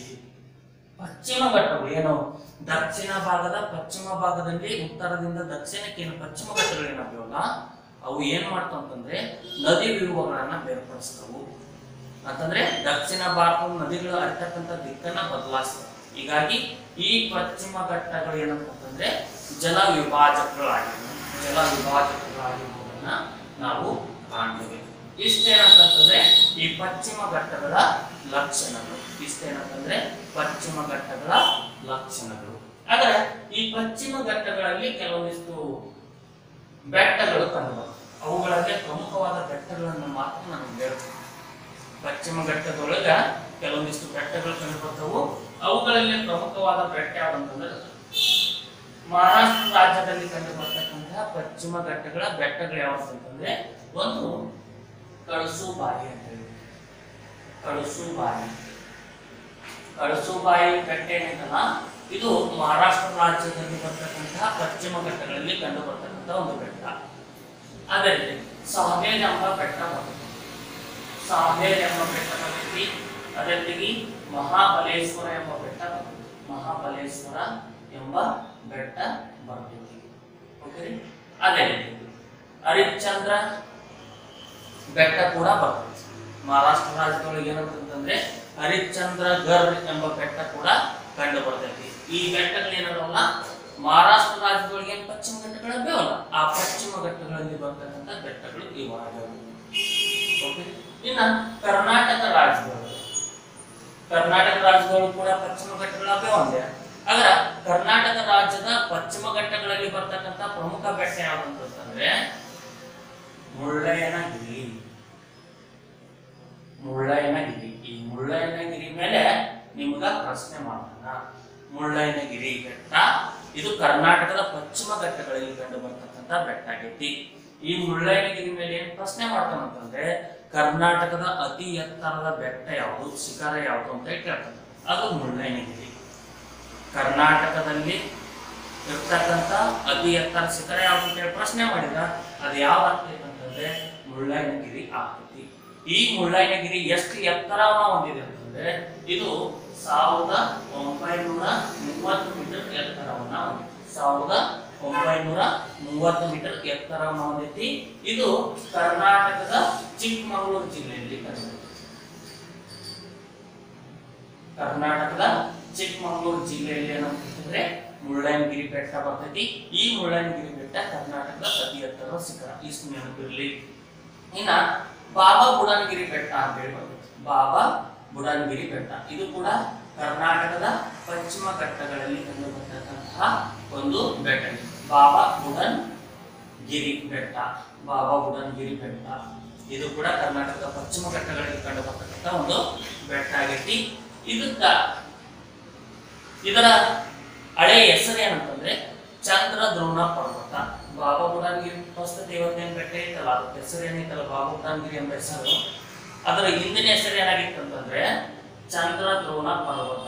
ಪಶ್ಚಿಮ ಘಟ್ಟಗಳು ಏನು ದಕ್ಷಿಣ ಭಾಗದ ಪಶ್ಚಿಮ ಭಾಗದಲ್ಲಿ ಉತ್ತರದಿಂದ ದಕ್ಷಿಣಕ್ಕೆ ಏನು ಪಶ್ಚಿಮ ಘಟ್ಟಗಳು ಏನಾಗ್ಯವಲ್ಲ ಅವು ಏನ್ ಮಾಡ್ತಾವ ಅಂತಂದ್ರೆ ನದಿ ವಿಭಾಗಗಳನ್ನ ಬೇರ್ಪಡಿಸ್ತವು. ಅಂತಂದ್ರೆ ದಕ್ಷಿಣ ಭಾರತದ ನದಿಗಳು ಹರಿತಕ್ಕಂಥ ದಿಕ್ಕನ್ನ ಬದಲಾಯಿಸ್ತವೆ. ಹೀಗಾಗಿ ಈ ಪಶ್ಚಿಮ ಘಟ್ಟಗಳು ಏನಂತಂದ್ರೆ ಜಲ ವಿಭಾಜಕಗಳಾಗಿರುವುದನ್ನ ನಾವು ಕಾಣ್ತೇವೆ. ಇಷ್ಟೇನಂತಂದ್ರೆ ಈ ಪಶ್ಚಿಮ ಘಟ್ಟಗಳ ಲಕ್ಷಣಗಳು. ಇಷ್ಟೇನಂತಂದ್ರೆ ಪಶ್ಚಿಮ ಘಟ್ಟಗಳ ಲಕ್ಷಣಗಳು. ಆದ್ರೆ ಈ ಪಶ್ಚಿಮ ಘಟ್ಟಗಳಲ್ಲಿ ಕೆಲವೊಂದಿಷ್ಟು ಬೆಟ್ಟಗಳು ಕಂಡುಬರ್ತವೆ. ಅವುಗಳಲ್ಲಿ ಪ್ರಮುಖವಾದ ಬೆಟ್ಟಗಳನ್ನು ಮಾತ್ರ ನಾನು ಹೇಳ್ತೀನಿ. ಪಶ್ಚಿಮ ಘಟ್ಟದೊಳಗ ಕೆಲವೊಂದಿಷ್ಟು ಬೆಟ್ಟಗಳು ಕಂಡು ಬರ್ತವು. ಅವುಗಳಲ್ಲಿ ಪ್ರಮುಖವಾದ ಬೆಟ್ಟ ಯಾವಂತಂದ್ರೆ ಮಹಾರಾಷ್ಟ್ರ ರಾಜ್ಯದಲ್ಲಿ ಕಂಡು ಬರ್ತಕ್ಕಂತಹ ಪಶ್ಚಿಮ ಘಟ್ಟಗಳ ಬೆಟ್ಟಗಳು ಯಾವಂತಂದ್ರೆ ಒಂದು ಕಳಸುಬಾಯಿ ಅಂತ ಹೇಳಿ. ಕಳಸುಬಾಯಿ ಬೆಟ್ಟ ಏನಿದಲ್ಲ ಇದು ಮಹಾರಾಷ್ಟ್ರ ರಾಜ್ಯದಲ್ಲಿ ಬರ್ತಕ್ಕಂತಹ ಪಶ್ಚಿಮ ಘಟ್ಟಗಳಲ್ಲಿ ಕಂಡು ಬರ್ತಕ್ಕಂತಹ ಒಂದು ಬೆಟ್ಟ. ಅದೇ ರೀತಿ ಸಾಹೇಲ್ ಎಂಬ ಬೆಟ್ಟ ಬರ್ತದೆ. ಸಾಹೇಲ್ ಎಂಬ ಬೆಟ್ಟ ಬರ್ತೈತಿ. ಅದೇ ರೀತಿ ಮಹಾಬಲೇಶ್ವರ ಎಂಬ ಬೆಟ್ಟ ಬರ್ತದೆ. ಮಹಾಬಲೇಶ್ವರ ಎಂಬ ಬೆಟ್ಟ ಬರ್ತೈತಿ. ಓಕೆ. ಅದೇ ರೀತಿ ಹರಿಶ್ಚಂದ್ರ ಬೆಟ್ಟ ಕೂಡ ಬರ್ತದೆ. ಮಹಾರಾಷ್ಟ್ರ ರಾಜ್ಯದೊಳಗೆ ಏನಂತಂದ್ರೆ ಹರಿಶ್ಚಂದ್ರ ಗರ್ ಎಂಬ ಬೆಟ್ಟ ಕೂಡ ಕಂಡು ಬರ್ತೈತಿ. ಈ ಬೆಟ್ಟಗಳು ಏನಲ್ಲ ಮಹಾರಾಷ್ಟ್ರ ರಾಜ್ಯದೊಳಗೆ ಪಶ್ಚಿಮ ಘಟ್ಟಗಳು ಬೇವಲ್ಲ, ಆ ಪಶ್ಚಿಮ ಘಟ್ಟಗಳಲ್ಲಿ ಬರ್ತಕ್ಕಂಥ ಬೆಟ್ಟಗಳು ಇವು. ಓಕೆ. ಇನ್ನ ಕರ್ನಾಟಕ ರಾಜ್ಯದೊಳಗೆ ಕೂಡ ಪಶ್ಚಿಮ ಘಟ್ಟಗಳು ಬೇವಂದೆ. ಆದ್ರ ಕರ್ನಾಟಕ ರಾಜ್ಯದ ಪಶ್ಚಿಮ ಘಟ್ಟಗಳಲ್ಲಿ ಬರ್ತಕ್ಕಂಥ ಪ್ರಮುಖ ಬೆಟ್ಟ ಯಾವ್ದಂತಂದ್ರೆ ಮುಳ್ಳಯ್ಯನಗಿರಿ. ಈ ಮುಳ್ಳಯ್ಯನಗಿರಿ ಮೇಲೆ ನಿಮ್ಗ ಪ್ರಶ್ನೆ ಮಾಡ್ತಾನ. ಮುಳ್ಳಯ್ಯನಗಿರಿ ಬೆಟ್ಟ ಇದು ಕರ್ನಾಟಕದ ಪಶ್ಚಿಮ ಘಟ್ಟಗಳಲ್ಲಿ ಕಂಡು ಬರ್ತಕ್ಕಂಥ ಬೆಟ್ಟ ಆಗೈತಿ. ಈ ಮುಳ್ಳಯ್ಯನಗಿರಿ ಮೇಲೆ ಏನ್ ಪ್ರಶ್ನೆ ಮಾಡ್ತಾನಂತಂದ್ರೆ ಕರ್ನಾಟಕದ ಅತಿ ಎತ್ತರದ ಬೆಟ್ಟ ಯಾವುದು, ಶಿಖರ ಯಾವುದು ಅಂತ ಕೇಳ್ತಾನೆ. ಅದು ಮುಳ್ಳಯ್ಯನಗಿರಿ. ಕರ್ನಾಟಕದಲ್ಲಿ ಇರ್ತಕ್ಕಂಥ ಅತಿ ಎತ್ತರ ಶಿಖರ ಯಾವುದು ಅಂತ ಹೇಳಿ ಪ್ರಶ್ನೆ ಮಾಡಿದ ಅದು ಯಾವ ಆಗ್ತೈತೆ ಅಂತಂದ್ರೆ ಮುಳ್ಳಯ್ಯನಗಿರಿ ಆಗ್ತೈತಿ. ಈ ಮುಳ್ಳಯ್ಯನಗಿರಿ ಎಷ್ಟು ಎತ್ತರವನ್ನ ಹೊಂದಿದೆ ಅಂತಂದ್ರೆ ಇದು 1930 ಮೀಟರ್ ಎತ್ತರವನ್ನ ಹೊಂದಿದೆ. 1930 ಮೀಟರ್ ಎತ್ತರವನ್ನ ಹೊಂದೈತಿ. ಇದು ಕರ್ನಾಟಕದ ಚಿಕ್ಕಮಗಳೂರು ಜಿಲ್ಲೆಯಲ್ಲಿ ಏನಂತಂದ್ರೆ ಮುಳ್ಳಯ್ಯನಗಿರಿ ಬೆಟ್ಟ ಬರ್ತೈತಿ. ಈ ಮುಳ್ಳಯ್ಯನಗಿರಿ ಬೆಟ್ಟ ಕರ್ನಾಟಕದ ಅತಿ ಎತ್ತರದ ಶಿಖರ. ಇಷ್ಟು ನೆನಪಿರ್ಲಿ. ಇನ್ನ ಬಾಬಾ ಬುಡನ್ಗಿರಿ ಬೆಟ್ಟ ಅಂತ ಹೇಳಿ ಬರ್ತೈತಿ. ಬಾಬಾ ಬುಡನ್ಗಿರಿ ಬೆಟ್ಟ ಇದು ಕೂಡ ಕರ್ನಾಟಕದ ಪಶ್ಚಿಮ ಘಟ್ಟಗಳಲ್ಲಿ ಕಂಡು ಬರ್ತಕ್ಕಂತಹ ಒಂದು ಬೆಟ್ಟ. ಬಾಬಾ ಬುಡನ್ಗಿರಿ ಬೆಟ್ಟ ಇದು ಕೂಡ ಕರ್ನಾಟಕದ ಪಶ್ಚಿಮ ಘಟ್ಟಗಳಲ್ಲಿ ಕಂಡು ಬರ್ತಕ್ಕಂಥ ಒಂದು ಬೆಟ್ಟ ಆಗೈತಿ. ಇದರ ಹಳೆ ಹೆಸರು ಏನಂತಂದ್ರೆ ಚಂದ್ರದ್ರೋಣ ಪರ್ವತ. ಬಾಬಾ ಬುಡನ್ಗಿರಿ ಪ್ರಸ್ತುತ ಇವತ್ತೇನು ಬೆಟ್ಟ ಐತಲ್ಲ ಅದ್ರ ಹೆಸರು ಏನೈತಲ್ಲ ಬಾಬಾ ಬುಡನ್ಗಿರಿ ಎಂಬ ಹೆಸರು, ಅದರ ಹಿಂದಿನ ಹೆಸರು ಏನಾಗಿತ್ತು ಅಂತಂದ್ರೆ ಚಂದ್ರದ್ರೋಣ ಪರ್ವತ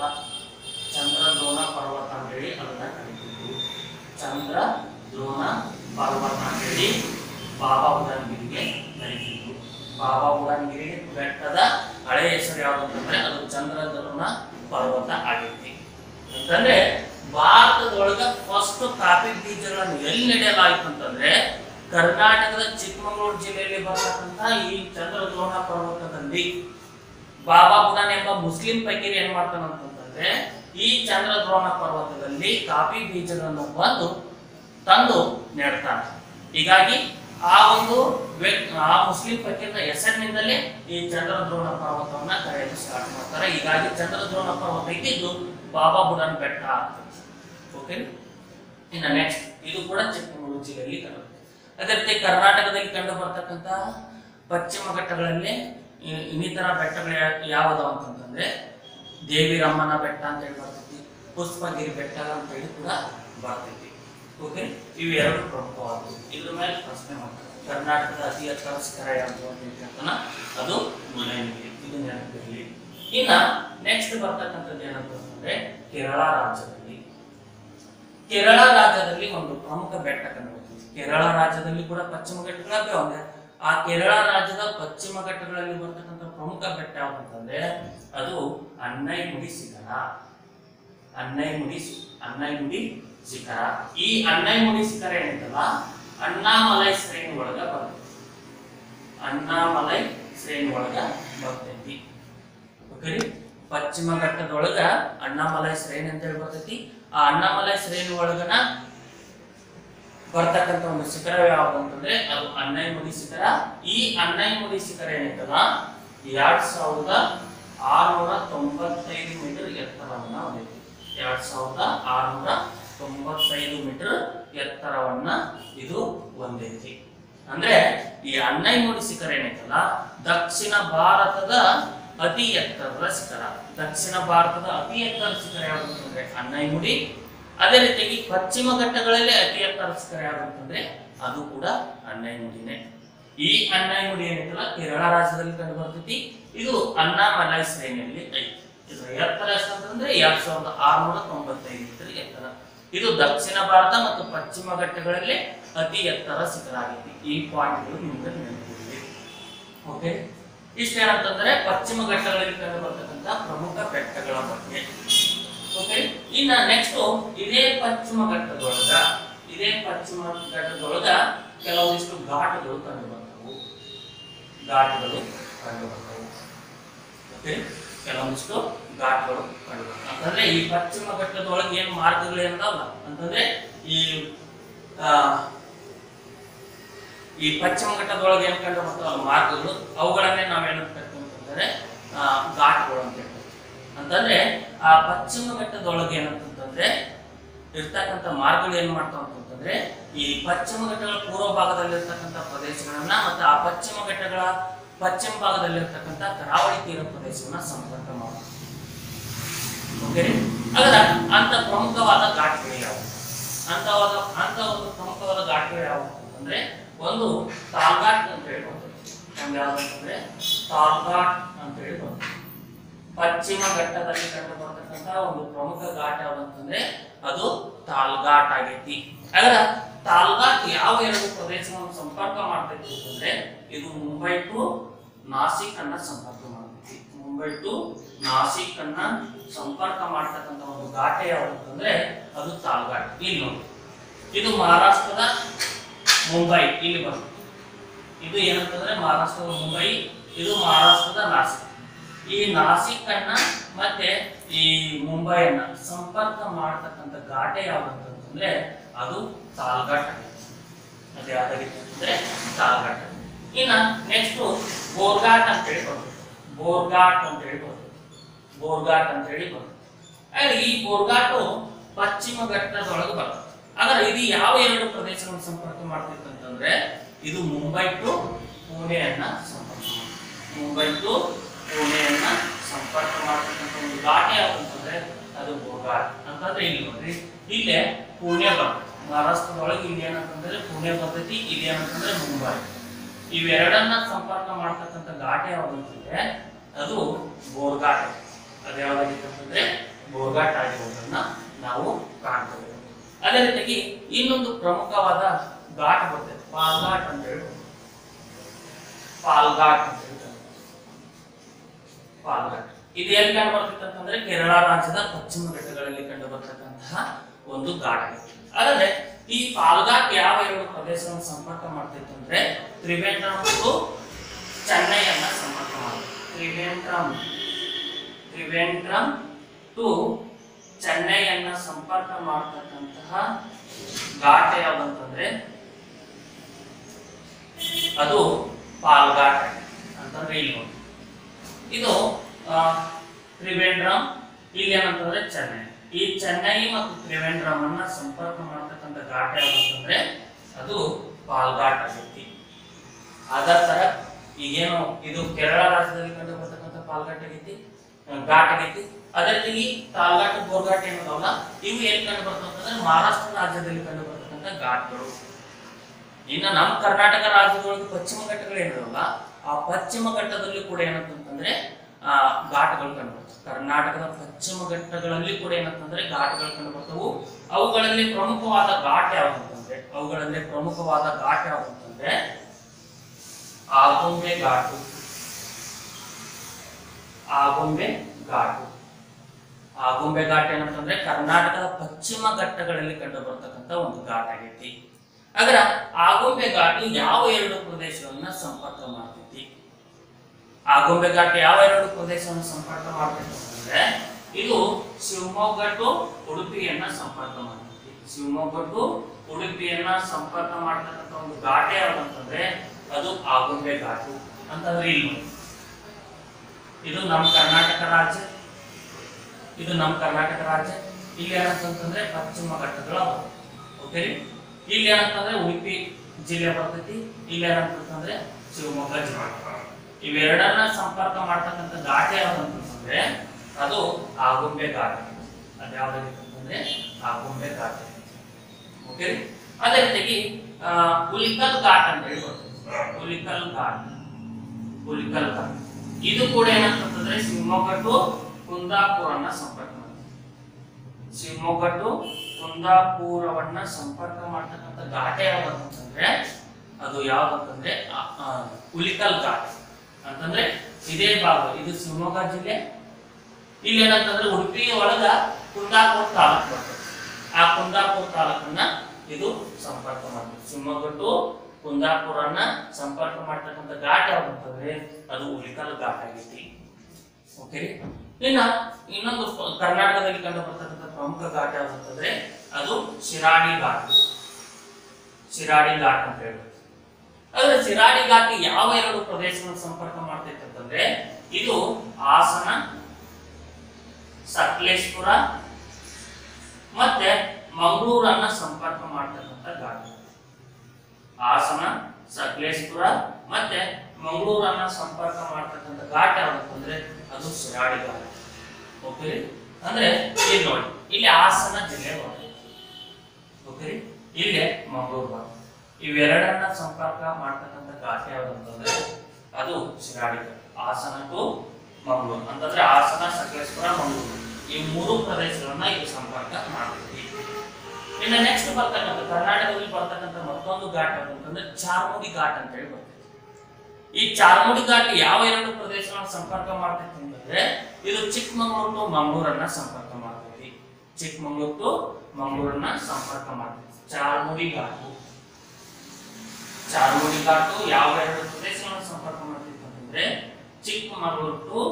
ಅಂತೇಳಿ ಅದನ್ನ ಕರೀತಿದ್ರು. ಚಂದ್ರದ್ರೋಣ ಪರ್ವತ ಅಂತೇಳಿ ಬಾಬಾ ಬುಡನ್ಗಿರಿಗೆ ಕರೀತಿದ್ರು. ಬಾಬಾ ಬುಡನ್ಗಿರಿ ಬೆಟ್ಟದ ಹಳೆ ಹೆಸರು ಯಾವುದು ಅಂತಂದ್ರೆ ಅದು ಚಂದ್ರದ್ರೋಣ ಪರ್ವತ ಆಗೈತಿ. ಅಂತಂದ್ರೆ ಭಾರತದೊಳಗ ಫಸ್ಟ್ ಕಾಫಿ ಬೀಜಗಳನ್ನು ಎಲ್ಲಿ ನಡೆಯಲಾಯಿತು ಅಂತಂದ್ರೆ ಕರ್ನಾಟಕದ ಚಿಕ್ಕಮಗಳೂರು ಜಿಲ್ಲೆಯಲ್ಲಿ ಬರ್ತಕ್ಕಂಥ ಈ ಚಂದ್ರದ್ರೋಣ ಪರ್ವತದಲ್ಲಿ ಬಾಬಾ ಬುಡನ್ ಎಂಬ ಮುಸ್ಲಿಂ ಫಕೀರ್ ಏನ್ ಮಾಡ್ತಾನಂತಂದ್ರೆ ಈ ಚಂದ್ರದ್ರೋಣ ಪರ್ವತದಲ್ಲಿ ಕಾಫಿ ಬೀಜಗಳನ್ನು ತಂದು ನೆಡ್ತಾನೆ. ಹೀಗಾಗಿ ಆ ಮುಸ್ಲಿಂ ಫಕೀರ್ನ ಹೆಸರಿನಿಂದಲೇ ಈ ಚಂದ್ರದ್ರೋಣ ಪರ್ವತವನ್ನ ಕರೆಯಲು ಸ್ಟಾರ್ಟ್ ಮಾಡ್ತಾರೆ. ಹೀಗಾಗಿ ಚಂದ್ರದ್ರೋಣ ಪರ್ವತ ಇದ್ದಿದ್ದು ಬಾಬಾ ಬುಡನ್ ಬೆಟ್ಟ ಆಗ್ತದೆ. ಓಕೆ. ಇನ್ನು ನೆಕ್ಸ್ಟ್ ಇದು ಕೂಡ ಚಿಕ್ಕಮಗಳೂರು ಜಿಲ್ಲೆಯಲ್ಲಿ ಕಂಡು. ಅದೇ ರೀತಿ ಕರ್ನಾಟಕದಲ್ಲಿ ಕಂಡು ಬರ್ತಕ್ಕಂತಹ ಪಶ್ಚಿಮ ಘಟ್ಟಗಳಲ್ಲಿ ಇನ್ನಿತರ ಬೆಟ್ಟಗಳು ಯಾವುದು ಅಂತಂದ್ರೆ ದೇವಿರಮ್ಮನ ಬೆಟ್ಟ ಅಂತ ಹೇಳಿ ಬರ್ತೈತಿ, ಪುಷ್ಪಗಿರಿ ಬೆಟ್ಟ ಅಂತ ಹೇಳಿ ಕೂಡ ಬರ್ತೈತಿ. ಓಕೆ. ಇವು ಎರಡು ಪ್ರಮುಖವಾದವು. ಇದ್ರ ಮೇಲೆ ಪ್ರಶ್ನೆ ಮಾಡ್ತಾರೆ ಕರ್ನಾಟಕದ ಅತಿ ಎತ್ತರ ಶಿಖರ ಯಾವುದು ಅಂತ ಹೇಳ್ತಾನ ಅದು ಮುಳ್ಳಯ್ಯನಗಿರಿ. ಇದು ನೆನಪಿರಲಿ. ಇನ್ನ ನೆಕ್ಸ್ಟ್ ಬರ್ತಕ್ಕಂಥದ್ದು ಏನಂತಂದ್ರೆ ಕೇರಳ ರಾಜ್ಯದಲ್ಲಿ ಒಂದು ಪ್ರಮುಖ ಬೆಟ್ಟ ಕಂಡು ಬರ್ತದೆ. ಕೇರಳ ರಾಜ್ಯದಲ್ಲಿ ಕೂಡ ಪಶ್ಚಿಮ ಘಟ್ಟಗಳೇ ಒಂದೇ. ಆ ಕೇರಳ ರಾಜ್ಯದ ಪಶ್ಚಿಮ ಘಟ್ಟಗಳಲ್ಲಿ ಬರ್ತಕ್ಕಂಥ ಪ್ರಮುಖ ಬೆಟ್ಟ ಯಾವ್ದಂತಂದ್ರೆ ಅದು ಅನ್ನೈಮುಡಿ ಶಿಖರ. ಈ ಅನ್ನೈಮುಡಿ ಶಿಖರ ಏನೈತಲ್ಲ ಅಣ್ಣಾಮಲೈ ಶ್ರೇಣಿ ಒಳಗ ಬರ್ತೈತಿ. ಓಕೆ. ಪಶ್ಚಿಮ ಘಟ್ಟದೊಳಗ ಅಣ್ಣಾಮಲೈ ಶ್ರೇಣಿ ಅಂತ ಹೇಳಿ ಬರ್ತೈತಿ. ಆ ಅಣ್ಣಾಮಲೈ ಶ್ರೇಣಿ ಒಳಗನ ಬರ್ತಕ್ಕಂಥ ಒಂದು ಶಿಖರ ಯಾವುದು ಅಂತಂದ್ರೆ ಅದು ಅನ್ನೈಮುಡಿ ಶಿಖರ. ಈ ಅನ್ನೈಮುಡಿ ಶಿಖರ ಏನೈತಲ್ಲ 2695 ಮೀಟರ್ ಎತ್ತರವನ್ನ ಹೊಂದಿದೆ. 2695 ಮೀಟರ್ ಎತ್ತರವನ್ನ ಇದು ಹೊಂದೈತಿ. ಅಂದ್ರೆ ಈ ಅನ್ನೈಮುಡಿ ಶಿಖರ ಏನೈತಲ್ಲ ದಕ್ಷಿಣ ಭಾರತದ ಅತಿ ಎತ್ತರದ ಶಿಖರ. ದಕ್ಷಿಣ ಭಾರತದ ಅತಿ ಎತ್ತರದ ಶಿಖರ ಯಾವುದು ಅಂತಂದ್ರೆ ಅನ್ನೈಮುಡಿ. ಅದೇ ರೀತಿಯಾಗಿ ಪಶ್ಚಿಮ ಘಟ್ಟಗಳಲ್ಲಿ ಅತಿ ಎತ್ತರದ ಶಿಖರ ಯಾವುದು ಅಂತಂದ್ರೆ ಅದು ಕೂಡ ಅನ್ನೈಮುಡಿನೇ. ಈ ಅನ್ನೈಮುಡಿ ಏನಿದೆಯಲ್ಲ ಕೇರಳ ರಾಜ್ಯದಲ್ಲಿ ಕಂಡು ಬರ್ತೈತಿ. ಇದು ಅಣ್ಣಾಮಲೈ ಶ್ರೇಣಿಯಲ್ಲಿ ಐತಿ. ಇದರ ಎತ್ತರ ಎಷ್ಟಂತಂದ್ರೆ 2695 ಮೀಟರ್ ಎತ್ತರ. ಇದು ದಕ್ಷಿಣ ಭಾರತ ಮತ್ತು ಪಶ್ಚಿಮ ಘಟ್ಟಗಳಲ್ಲಿ ಅತಿ ಎತ್ತರ ಶಿಖರ ಆಗೈತಿ. ಈ ಪಾಯಿಂಟ್ಗಳು ನಿಮಗೆ ನೆನಪಿರಲಿ. ಓಕೆ, ಇಷ್ಟೇನಂತಂದ್ರೆ ಪಶ್ಚಿಮ ಘಟ್ಟಗಳಲ್ಲಿ ಕಂಡು ಬರ್ತಕ್ಕಂಥ ಪ್ರಮುಖ ಬೆಟ್ಟಗಳ ಬಗ್ಗೆ. ಓಕೆ, ಇನ್ನ ನೆಕ್ಸ್ಟ್ ಇದೇ ಪಶ್ಚಿಮ ಘಟ್ಟದೊಳಗ ಕೆಲವೊಂದಿಷ್ಟು ಘಾಟ್ಗಳು ಕಂಡು ಬರ್ತವು. ಓಕೆ, ಕೆಲವೊಂದಿಷ್ಟು ಘಾಟ್ಗಳು ಕಂಡು ಬರ್ತವೆ. ಅಂತಂದ್ರೆ ಈ ಪಶ್ಚಿಮ ಘಟ್ಟದೊಳಗೆ ಏನ್ ಮಾರ್ಗಗಳು ಏನಲ್ಲ ಅಂತಂದ್ರೆ ಈ ಪಶ್ಚಿಮ ಘಟ್ಟದೊಳಗೆ ಏನ್ ಕಂಡು ಬರ್ತಾವಲ್ಲ ಮಾರ್ಗಗಳು, ಅವುಗಳನ್ನೇ ನಾವೇನಂತ ಕರಿತೀವಿ ಅಂತಂದ್ರೆ ಘಾಟ್ಗಳು ಅಂತ ಹೇಳ್ತೀವಿ. ಅಂತಂದ್ರೆ ಆ ಪಶ್ಚಿಮ ಘಟ್ಟದೊಳಗೆ ಏನಂತಂದ್ರೆ ಇರ್ತಕ್ಕಂಥ ಮಾರ್ಗಗಳು ಏನ್ ಮಾಡ್ತಾವ ಅಂತಂದ್ರೆ ಈ ಪಶ್ಚಿಮ ಘಟ್ಟಗಳ ಪೂರ್ವ ಭಾಗದಲ್ಲಿರ್ತಕ್ಕಂಥ ಪ್ರದೇಶಗಳನ್ನ ಮತ್ತು ಆ ಪಶ್ಚಿಮ ಘಟ್ಟಗಳ ಪಶ್ಚಿಮ ಭಾಗದಲ್ಲಿರ್ತಕ್ಕಂಥ ಕರಾವಳಿ ತೀರ ಪ್ರದೇಶವನ್ನ ಸಂಪರ್ಕ ಮಾಡುತ್ತೆ. ಓಕೆ, ಅದರ ಅಂತ ಪ್ರಮುಖವಾದ ಘಾಟ್ಗಳು ಯಾವುವು? ಅಂತ ಒಂದು ಪ್ರಮುಖವಾದ ಘಾಟ್ಗಳು ಯಾವುವು ಅಂತಂದ್ರೆ ಒಂದು ತಾಲ್ಘಾಟ್ ಅಂತ ಹೇಳ್ಬೋದು. ಯಾವ್ದಂತಂದ್ರೆ ತಾಲ್ಘಾಟ್ ಅಂತ ಹೇಳ್ಬೋದು. ಪಶ್ಚಿಮ ಘಟ್ಟದಲ್ಲಿ ಕಂಡು ಬರ್ತಕ್ಕಂಥ ಒಂದು ಪ್ರಮುಖ ಘಾಟ್ ಯಾವ್ದಂತಂದ್ರೆ ಅದು ತಾಲ್ಘಾಟ್ ಆಗೈತಿ. ಅದರ ತಾಲ್ಘಾಟ್ ಯಾವ ಎರಡು ಪ್ರದೇಶವನ್ನು ಸಂಪರ್ಕ ಮಾಡ್ತೈತಿ ಅಂತಂದ್ರೆ ಇದು ಮುಂಬೈ ಟು ನಾಸಿಕ್ ಅನ್ನ ಸಂಪರ್ಕ ಮಾಡ್ತೈತಿ. ಮುಂಬೈ ಟು ನಾಸಿಕ್ ಅನ್ನ ಸಂಪರ್ಕ ಮಾಡ್ತಕ್ಕಂಥ ಒಂದು ಘಾಟ್ ಯಾವ್ದಂತಂದ್ರೆ ಅದು ತಾಲ್ಘಾಟ್. ಇಲ್ಲಿ ನೋಡಿ, ಇದು ಮಹಾರಾಷ್ಟ್ರದ ಮುಂಬೈ ಇಲ್ಲಿ ಬರುತ್ತೆ. ಇದು ಏನಂತಂದ್ರೆ ಮಹಾರಾಷ್ಟ್ರದ ಮುಂಬೈ, ಇದು ಮಹಾರಾಷ್ಟ್ರದ ನಾಸಿಕ್. ಈ ನಾಸಿಕ್ ಅನ್ನ ಮತ್ತೆ ಈ ಮುಂಬೈಯನ್ನ ಸಂಪರ್ಕ ಮಾಡತಕ್ಕಂಥ ಘಾಟ ಯಾವ್ದಂತಂದ್ರೆ ಅದು ತಾಲ್ಘಾಟ್ ಆಗಿದೆ. ಅದು ಯಾವ್ದಾಗಿತ್ತು ಅಂತಂದ್ರೆ ತಾಲ್ಘಾಟ್. ಇನ್ನ ನೆಕ್ಸ್ಟ್ ಬೋರ್ಘಾಟ್ ಅಂತ ಹೇಳಿ ಬರ್ತದೆ. ಬೋರ್ಘಾಟ್ ಅಂತ ಹೇಳಿ ಬರ್ತದೆ. ಈ ಬೋರ್ಘಾಟು ಪಶ್ಚಿಮ ಘಟ್ಟದೊಳಗೆ ಬರ್ತದೆ. ಆದರೆ ಇದು ಯಾವ ಎರಡು ಪ್ರದೇಶಗಳನ್ನು ಸಂಪರ್ಕ ಮಾಡ್ತಿತ್ತು ಅಂತಂದ್ರೆ ಇದು ಮುಂಬೈ ಟು ಪುಣೆಯನ್ನ ಸಂಪರ್ಕ ಮಾಡ್ತದೆ. ಮುಂಬೈ ಟು ಪುಣೆಯನ್ನ ಸಂಪರ್ಕ ಮಾಡತಕ್ಕಂಥ ಒಂದು ಘಾಟ ಯಾವ್ದಂತಂದ್ರೆ ಅದು ಬೋರ್ಘಾಟ್. ಅಂತಂದ್ರೆ ಇಲ್ಲಿ ನೋಡ್ರಿ, ಇಲ್ಲೇ ಪುಣೆ ಬರ್ತದೆ. ಮಹಾರಾಷ್ಟ್ರದೊಳಗೆ ಇಲ್ಲಿ ಏನಂತಂದ್ರೆ ಪುಣೆ ಬರ್ತೈತಿ, ಇಲ್ಲಿ ಏನಂತಂದ್ರೆ ಮುಂಬೈ. ಇವೆರಡನ್ನ ಸಂಪರ್ಕ ಮಾಡ್ತಕ್ಕಂಥ ಘಾಟ ಯಾವ್ದಂತಂದ್ರೆ ಅದು ಬೋರ್ಘಾಟ್. ಅದು ಯಾವ್ದಾಗಿತ್ತು ಅಂತಂದ್ರೆ ಬೋರ್ಘಾಟ್ ಆಗಿರೋದನ್ನ ನಾವು ಕಾಣ್ತೇವೆ. ಅದೇ ರೀತಿಯಾಗಿ ಇನ್ನೊಂದು ಪ್ರಮುಖವಾದ ಘಾಟ್ ಬರ್ತದೆ, ಪಾಲ್ಘಾಟ್ ಅಂತ ಹೇಳ್ಬೋದು. ಪಾಲ್ಘಾಟ್ ಇದು ಎಲ್ಲಿ ಕಂಡು ಬರ್ತೈತೆ ಅಂತಂದ್ರೆ ಕೇರಳ ರಾಜ್ಯದ ಪಶ್ಚಿಮ ಘಟ್ಟಗಳಲ್ಲಿ ಕಂಡು ಬರ್ತಕ್ಕಂತಹ ಒಂದು ಘಾಟ್. ಆದರೆ ಈ ಪಾಲ್ಘಾಟ್ ಯಾವ ಎರಡು ಪ್ರದೇಶವನ್ನು ಸಂಪರ್ಕ ಮಾಡ್ತೈತೆ ಅಂದ್ರೆ ತ್ರಿವೇಂದ್ರಂ ಮತ್ತು ಚೆನ್ನೈಯನ್ನ ಸಂಪರ್ಕ ಮಾಡುತ್ತೆ. ತ್ರಿವೇಂದ್ರಂ ಟು ಚೆನ್ನೈಯನ್ನ ಸಂಪರ್ಕ ಮಾಡತಕ್ಕಂತಹ ಘಾಟ್ ಯಾವ್ದಂತಂದ್ರೆ ಅದು ಪಾಲ್ಘಾಟ್ ಅಂತಂದ್ರೆ ಇಲ್ಲಿ ನೋಡಿ, ಇದು ತ್ರಿವೇಂದ್ರಂ, ಇಲ್ಲಿ ಏನಂತಂದ್ರೆ ಚೆನ್ನೈ. ಈ ಚೆನ್ನೈ ಮತ್ತು ತ್ರಿವೇಂದ್ರಂ ಅನ್ನ ಸಂಪರ್ಕ ಮಾಡತಕ್ಕಂಥ ಘಾಟ್ ಯಾವ್ದಂತಂದ್ರೆ ಅದು ಪಾಲ್ಘಾಟ್ ಆಗೈತಿ. ಅದೇ ತರ ಈಗೇನು ಇದು ಕೇರಳ ರಾಜ್ಯದಲ್ಲಿ ಕಂಡು ಬರ್ತಕ್ಕಂಥ ಪಾಲ್ಘಾಟ್ ಆಗೈತಿ, ಘಾಟ್ ಆಗೈತಿ. ಅದೇ ರೀತಿ ತಾಲ್ಘಾಟ್ ಬೋರ್ಘಾಟ್ ಏನದಾವಲ್ಲ ಇವು ಏನ್ ಕಂಡು ಬರ್ತಂತಂದ್ರೆ ಮಹಾರಾಷ್ಟ್ರ ರಾಜ್ಯದಲ್ಲಿ ಕಂಡು ಬರ್ತಕ್ಕಂಥ ಘಾಟ್ಗಳು. ಇನ್ನು ನಮ್ಮ ಕರ್ನಾಟಕ ರಾಜ್ಯದೊಳಗೆ ಪಶ್ಚಿಮ ಘಟ್ಟಗಳು ಏನಿದಾವಲ್ಲ ಆ ಪಶ್ಚಿಮ ಘಟ್ಟದಲ್ಲಿ ಕೂಡ ಏನಂತಂದ್ರೆ ಘಾಟ್ಗಳು ಕಂಡು ಬರ್ತವೆ. ಕರ್ನಾಟಕದ ಪಶ್ಚಿಮ ಘಟ್ಟಗಳಲ್ಲಿ ಕೂಡ ಏನಂತಂದ್ರೆ ಘಾಟ್ಗಳು ಕಂಡು ಬರ್ತವು. ಅವುಗಳಲ್ಲಿ ಪ್ರಮುಖವಾದ ಘಾಟ್ ಯಾವ್ದಂತಂದ್ರೆ ಆಗುಂಬೆ ಘಾಟು. ಆಗುಂಬೆ ಘಾಟ್ ಏನಂತಂದ್ರೆ ಕರ್ನಾಟಕದ ಪಶ್ಚಿಮ ಘಟ್ಟಗಳಲ್ಲಿ ಕಂಡು ಬರ್ತಕ್ಕಂಥ ಒಂದು ಘಾಟ್ ಆಗೈತಿ. ಅದರ ಆಗುಂಬೆ ಘಾಟ್ ಯಾವ ಎರಡು ಪ್ರದೇಶಗಳನ್ನ ಸಂಪರ್ಕ ಮಾಡ್ತೈತಿ? ಆಗುಂಬೆ ಘಾಟ್ ಯಾವ ಎರಡು ಪ್ರದೇಶವನ್ನು ಸಂಪರ್ಕ ಮಾಡ್ತೈತಿ ಅಂತಂದ್ರೆ ಇದು ಶಿವಮೊಗ್ಗ ಟು ಉಡುಪಿಯನ್ನ ಸಂಪರ್ಕ ಮಾಡ್ತೈತಿ. ಶಿವಮೊಗ್ಗ ಟು ಉಡುಪಿಯನ್ನ ಸಂಪರ್ಕ ಮಾಡ್ತಕ್ಕಂಥ ಒಂದು ಘಾಟ ಯಾವ್ದಂತಂದ್ರೆ ಅದು ಆಗುಂಬೆ ಘಾಟು ಅಂತಂದ್ರೆ ಇಲ್ಲಿ ಇದು ನಮ್ಮ ಕರ್ನಾಟಕ ರಾಜ್ಯ, ಇಲ್ಲಿ ಏನಂತಂದ್ರೆ ಪಶ್ಚಿಮ ಘಟ್ಟಗಳ. ಓಕೆ, ಇಲ್ಲಿ ಏನಂತಂದ್ರೆ ಉಡುಪಿ ಜಿಲ್ಲೆ ಬರ್ತೈತಿ, ಇಲ್ಲಿ ಏನಂತಂದ್ರೆ ಶಿವಮೊಗ್ಗ ಜಿಲ್ಲೆ. ಇವೆರಡನ್ನ ಸಂಪರ್ಕ ಮಾಡ್ತಕ್ಕಂಥ ಘಾಟ್ ಯಾವ್ದು ಅಂತಂದ್ರೆ ಅದು ಆಗುಂಬೆ ಘಾಟ್. ಅದು ಯಾವ್ದಾಗಿತ್ತಂದ್ರೆ ಆಗುಂಬೆ ಘಾಟ್. ಓಕೆ. ಅದೇ ರೀತಿಯಾಗಿ ಹುಲಿಕಲ್ ಘಾಟ್ ಅಂತ ಹೇಳಿ ಬರ್ತದೆ. ಹುಲಿಕಲ್ ಘಾಟ್. ಹುಲಿಕಲ್ ಘಾಟ್ ಇದು ಕೂಡ ಏನಂತಂದ್ರೆ ಶಿವಮೊಗ್ಗ ಟು ಕುಂದಾಪುರನ್ನ ಸಂಪರ್ಕ ಮಾಡುತ್ತೆ. ಶಿವಮೊಗ್ಗ ಟು ಕುಂದಾಪುರವನ್ನ ಸಂಪರ್ಕ ಮಾಡ್ತಕ್ಕಂಥ ಘಾಟ್ ಯಾವ್ದು ಅಂತಂದ್ರೆ ಅದು ಯಾವ್ದಂತಂದ್ರೆ ಹುಲಿಕಲ್ ಘಾಟ್ ಅಂತಂದ್ರೆ ಇದೇ ಭಾಗ. ಇದು ಶಿವಮೊಗ್ಗ ಜಿಲ್ಲೆ. ಇಲ್ಲಿ ಏನಂತಂದ್ರೆ ಉಡುಪಿ ಒಳಗ ಕುಂದಾಪುರ ತಾಲೂಕು ಬರ್ತದೆ. ಆ ಕುಂದಾಪುರ ತಾಲೂಕನ್ನ ಇದು ಸಂಪರ್ಕ ಮಾಡ್ತದೆ. ಶಿವಮೊಗ್ಗ ಟು ಕುಂದಾಪುರನ್ನ ಸಂಪರ್ಕ ಮಾಡ್ತಕ್ಕಂಥ ಘಾಟ್ ಯಾವ್ದು ಅಂತಂದ್ರೆ ಅದು ಹುಲಿಕಲ್ ಘಾಟ್ ಆಗೈತಿ. ಓಕೆ. ಇನ್ನೊಂದು ಕರ್ನಾಟಕದಲ್ಲಿ ಕಂಡು ಬರ್ತಕ್ಕಂಥ ಪ್ರಮುಖ ಘಾಟ್ ಯಾವ್ದು ಅಂತಂದ್ರೆ ಅದು ಶಿರಾಡಿ ಘಾಟ್. ಶಿರಾಡಿ ಘಾಟ್ ಅಂತ ಹೇಳ್ಬೋದು. ಆದ್ರೆ ಶಿರಾಡಿ ಘಾಟ್ ಯಾವ ಎರಡು ಪ್ರದೇಶಗಳನ್ನು ಸಂಪರ್ಕ ಮಾಡ್ತೈತೆ ಅಂತಂದ್ರೆ ಇದು ಹಾಸನ, ಸಕಲೇಶಪುರ ಮತ್ತೆ ಮಂಗಳೂರನ್ನ ಸಂಪರ್ಕ ಮಾಡ್ತಕ್ಕಂಥ ಘಾಟ್. ಹಾಸನ, ಸಕಲೇಶಪುರ ಮತ್ತೆ ಮಂಗಳೂರನ್ನ ಸಂಪರ್ಕ ಮಾಡ್ತಕ್ಕಂಥ ಘಾಟ್ ಯಾವ್ದಂತಂದ್ರೆ ಅದು ಶಿರಾಡಿ ಘಾಟ್. ಓಕೆ. ಅಂದ್ರೆ ಇಲ್ಲಿ ನೋಡಿ, ಇಲ್ಲಿ ಹಾಸನ ಜಿಲ್ಲೆ ಬರ್ತದೆ. ಓಕೆ. ಇಲ್ಲಿ ಮಂಗಳೂರು ಬರ್ತದೆ. ಇವೆರಡನ್ನ ಸಂಪರ್ಕ ಮಾಡ್ತಕ್ಕಂಥ ಘಾಟ್ ಯಾವ್ದಂತಂದ್ರೆ ಅದು ಶಿರಾಡಿ ಘಾಟ್. ಹಾಸನ ಟು ಮಂಗಳೂರು ಅಂತಂದ್ರೆ ಹಾಸನ, ಸಕಲೇಶಪುರ, ಮಂಗಳೂರು ಈ ಮೂರು ಪ್ರದೇಶಗಳನ್ನ ಇದು ಸಂಪರ್ಕ ಮಾಡ್ತೀವಿ. ಇನ್ನು ನೆಕ್ಸ್ಟ್ ಬರ್ತಕ್ಕಂಥ ಕರ್ನಾಟಕದಲ್ಲಿ ಬರ್ತಕ್ಕಂಥ ಮತ್ತೊಂದು ಘಾಟ್ ಅಂತಂದ್ರೆ ಚಾರ್ಮುಡಿ ಘಾಟ್ ಅಂತ ಹೇಳಿ ಬರ್ತದೆ. ಈ ಚಾರ್ಮುಡಿ ಘಾಟ್ ಯಾವ ಎರಡು ಪ್ರದೇಶಗಳನ್ನ ಸಂಪರ್ಕ ಮಾಡ್ತೈತಿ ಅಂತಂದ್ರೆ ಇದು ಚಿಕ್ಕಮಗಳೂರು ಟು ಮಂಗಳೂರನ್ನ ಸಂಪರ್ಕ ಮಾಡ್ತೈತಿ. ಚಿಕ್ಕಮಗಳೂರು ಟು ಮಂಗಳೂರನ್ನ ಸಂಪರ್ಕ ಮಾಡ್ತೈತಿ ಚಾರ್ಮುಡಿ ಘಾಟು. ಚಾರ್ಮುಡಿ ಘಾಟು ಯಾವ ಎರಡು ಪ್ರದೇಶಗಳನ್ನ ಸಂಪರ್ಕ ಮಾಡ್ತೈತಿ ಅಂತಂದ್ರೆ ಚಿಕ್ಕಮಗಳೂರು ಟು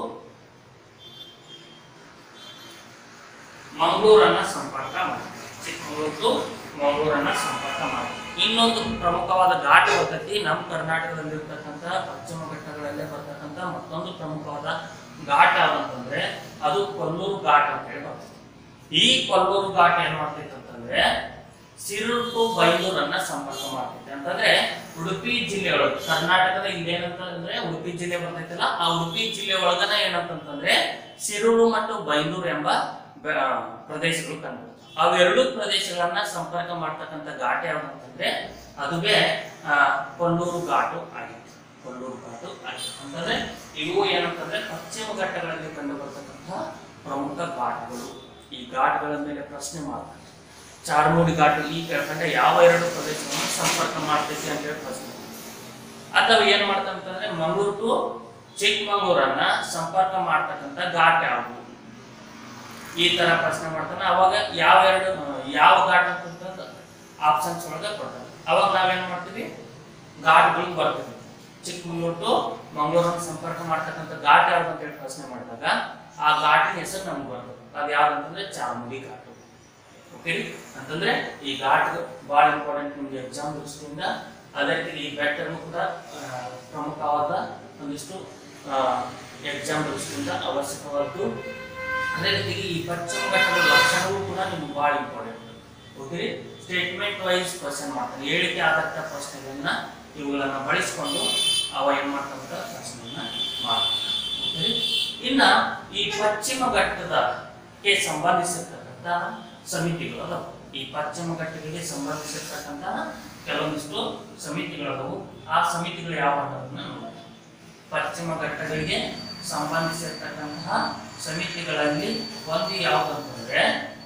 ಮಂಗಳೂರನ್ನ ಸಂಪರ್ಕ ಮಾಡ್ತೈತಿ. ಚಿಕ್ಕಮಗಳೂರು ಟು ಮಂಗಳೂರನ್ನ ಸಂಪರ್ಕ ಮಾಡ್ತೈತಿ. ಇನ್ನೊಂದು ಪ್ರಮುಖವಾದ ಘಾಟ್ ಬರ್ತೈತಿ ನಮ್ಮ ಕರ್ನಾಟಕದಲ್ಲಿರ್ತಕ್ಕಂಥ ಪಶ್ಚಿಮ ಘಟ್ಟಗಳಲ್ಲೇ ಬರ್ತಕ್ಕಂಥ ಮತ್ತೊಂದು ಪ್ರಮುಖವಾದ ಘಾಟ್ ಯಾವ್ದಂತಂದ್ರೆ ಅದು ಕೊಲ್ಲೂರು ಘಾಟ್ ಅಂತ ಹೇಳಿ ಬರ್ತದೆ. ಈ ಕೊಲ್ಲೂರು ಘಾಟ್ ಏನ್ ಮಾಡ್ತೈತೆ ಅಂತಂದ್ರೆ ಸಿರೂರು ಟು ಬೈಂದೂರನ್ನ ಸಂಪರ್ಕ ಮಾಡ್ತೈತೆ. ಅಂತಂದ್ರೆ ಉಡುಪಿ ಜಿಲ್ಲೆ ಒಳಗೆ ಕರ್ನಾಟಕದ ಇಲ್ಲೇನಂತಂದ್ರೆ ಉಡುಪಿ ಜಿಲ್ಲೆ ಬರ್ತೈತಲ್ಲ, ಆ ಉಡುಪಿ ಜಿಲ್ಲೆ ಒಳಗನ ಏನಂತಂದ್ರೆ ಸಿರೂರು ಮತ್ತು ಬೈಂದೂರು ಎಂಬ ಪ್ರದೇಶಗಳು ಕಂಡು ಅವೆರಡು ಪ್ರದೇಶಗಳನ್ನ ಸಂಪರ್ಕ ಮಾಡ್ತಕ್ಕಂಥ ಘಾಟ್ ಯಾವ್ದಂತಂದ್ರೆ ಅದುವೇ ಕೊಲ್ಲೂರು ಘಾಟು ಆಗಿದೆ. ಕೊಲ್ಲೂರು ಘಾಟು ಆಗಿದೆ. ಅಂತಂದ್ರೆ ಇವು ಏನಂತಂದ್ರೆ ಪಶ್ಚಿಮ ಘಟ್ಟಗಳಲ್ಲಿ ಕಂಡು ಬರ್ತಕ್ಕಂಥ ಪ್ರಮುಖ ಘಾಟ್ಗಳು. ಈ ಘಾಟ್ಗಳ ಮೇಲೆ ಪ್ರಶ್ನೆ ಮಾಡ್ತಾರೆ. ಚಾರ್ಮುಡಿ ಘಾಟ್ ಈ ಕೆಳಕಂಡ ಯಾವ ಎರಡು ಪ್ರದೇಶಗಳನ್ನು ಸಂಪರ್ಕ ಮಾಡ್ತೈತಿ ಅಂತ ಹೇಳಿ ಪ್ರಶ್ನೆ. ಅಥವಾ ಏನ್ ಮಾಡ್ತಂತಂದ್ರೆ ಮಂಗಳೂರು ಟು ಚಿಕ್ಕಮಗಳೂರನ್ನ ಸಂಪರ್ಕ ಮಾಡ್ತಕ್ಕಂಥ ಘಾಟ್ ಯಾವುದು ಈ ತರ ಪ್ರಶ್ನೆ ಮಾಡ್ತಾನೆ. ಅವಾಗ ಯಾವ ಘಾಟ್ ಅಂತ ಆಪ್ಷನ್ಸ್ ಒಳಗೆ ಕೊಡ್ತಾರೆ. ಅವಾಗ ನಾವೇನ್ ಮಾಡ್ತೀವಿ, ಘಾಟ್ಗಳು ಬರ್ತೀವಿ. ಚಿಕ್ಕಮಗಳೂರು ಟು ಮಂಗಳೂರನ್ನ ಸಂಪರ್ಕ ಮಾಡ್ತಕ್ಕಂಥ ಘಾಟ್ ಯಾವ್ದು ಅಂತ ಹೇಳಿ ಪ್ರಶ್ನೆ ಮಾಡಿದಾಗ ಆ ಘಾಟಿನ ಹೆಸರು ನಮ್ಗೆ ಬರ್ತದೆ. ಅದು ಯಾವ್ದಂತಂದ್ರೆ ಚಾರ್ಮುಡಿ ಘಾಟು. ಓಕೆ. ಅಂತಂದ್ರೆ ಈ ಘಾಟ್ ಬಹಳ ಇಂಪಾರ್ಟೆಂಟ್ ನಿಮ್ಗೆ ಎಕ್ಸಾಮ್ ದೃಷ್ಟಿಯಿಂದ. ಅದೇ ರೀತಿ ಈ ಬೆಟ್ಟನು ಕೂಡ ಪ್ರಮುಖವಾದ ಒಂದಿಷ್ಟು ಎಕ್ಸಾಮ್ ದೃಷ್ಟಿಯಿಂದ ಅವಶ್ಯಕವಾದ್ದು. ಅದೇ ರೀತಿ ಈ ಪಶ್ಚಿಮ ಘಟ್ಟಗಳ ಲಕ್ಷಣಗಳು ಕೂಡ ನಿಮ್ಗೆ ಬಹಳ important. Okay. Statement wise question ಮಾಡ್ತಾರೆ. ಹೇಳಿಕೆ ಆಧಾರಿತ ಪ್ರಶ್ನೆಗಳನ್ನ ಇವುಗಳನ್ನ ಬಳಸಿಕೊಂಡು ಅವ ಏನ್ ಮಾಡ್ತಕ್ಕಂಥ ಪ್ರಶ್ನೆಯನ್ನ ಮಾಡ್ತಾರೆ. ಓಕೆ. ಇನ್ನ ಈ ಪಶ್ಚಿಮ ಘಟ್ಟದಕ್ಕೆ ಸಂಬಂಧಿಸಿರ್ತಕ್ಕಂಥ ಸಮಿತಿಗಳು ಅದಾವ. ಈ ಪಶ್ಚಿಮ ಘಟ್ಟಗಳಿಗೆ ಸಂಬಂಧಿಸಿರ್ತಕ್ಕಂಥ ಕೆಲವೊಂದಿಷ್ಟು ಸಮಿತಿಗಳದಾವು. ಆ ಸಮಿತಿಗಳು ಯಾವ ಪಶ್ಚಿಮ ಘಟ್ಟಗಳಿಗೆ ಸಂಬಂಧಿಸಿರ್ತಕ್ಕಂತಹ ಸಮಿತಿಗಳಲ್ಲಿ ಒಂದು ಯಾವ್ದಂತಂದ್ರೆ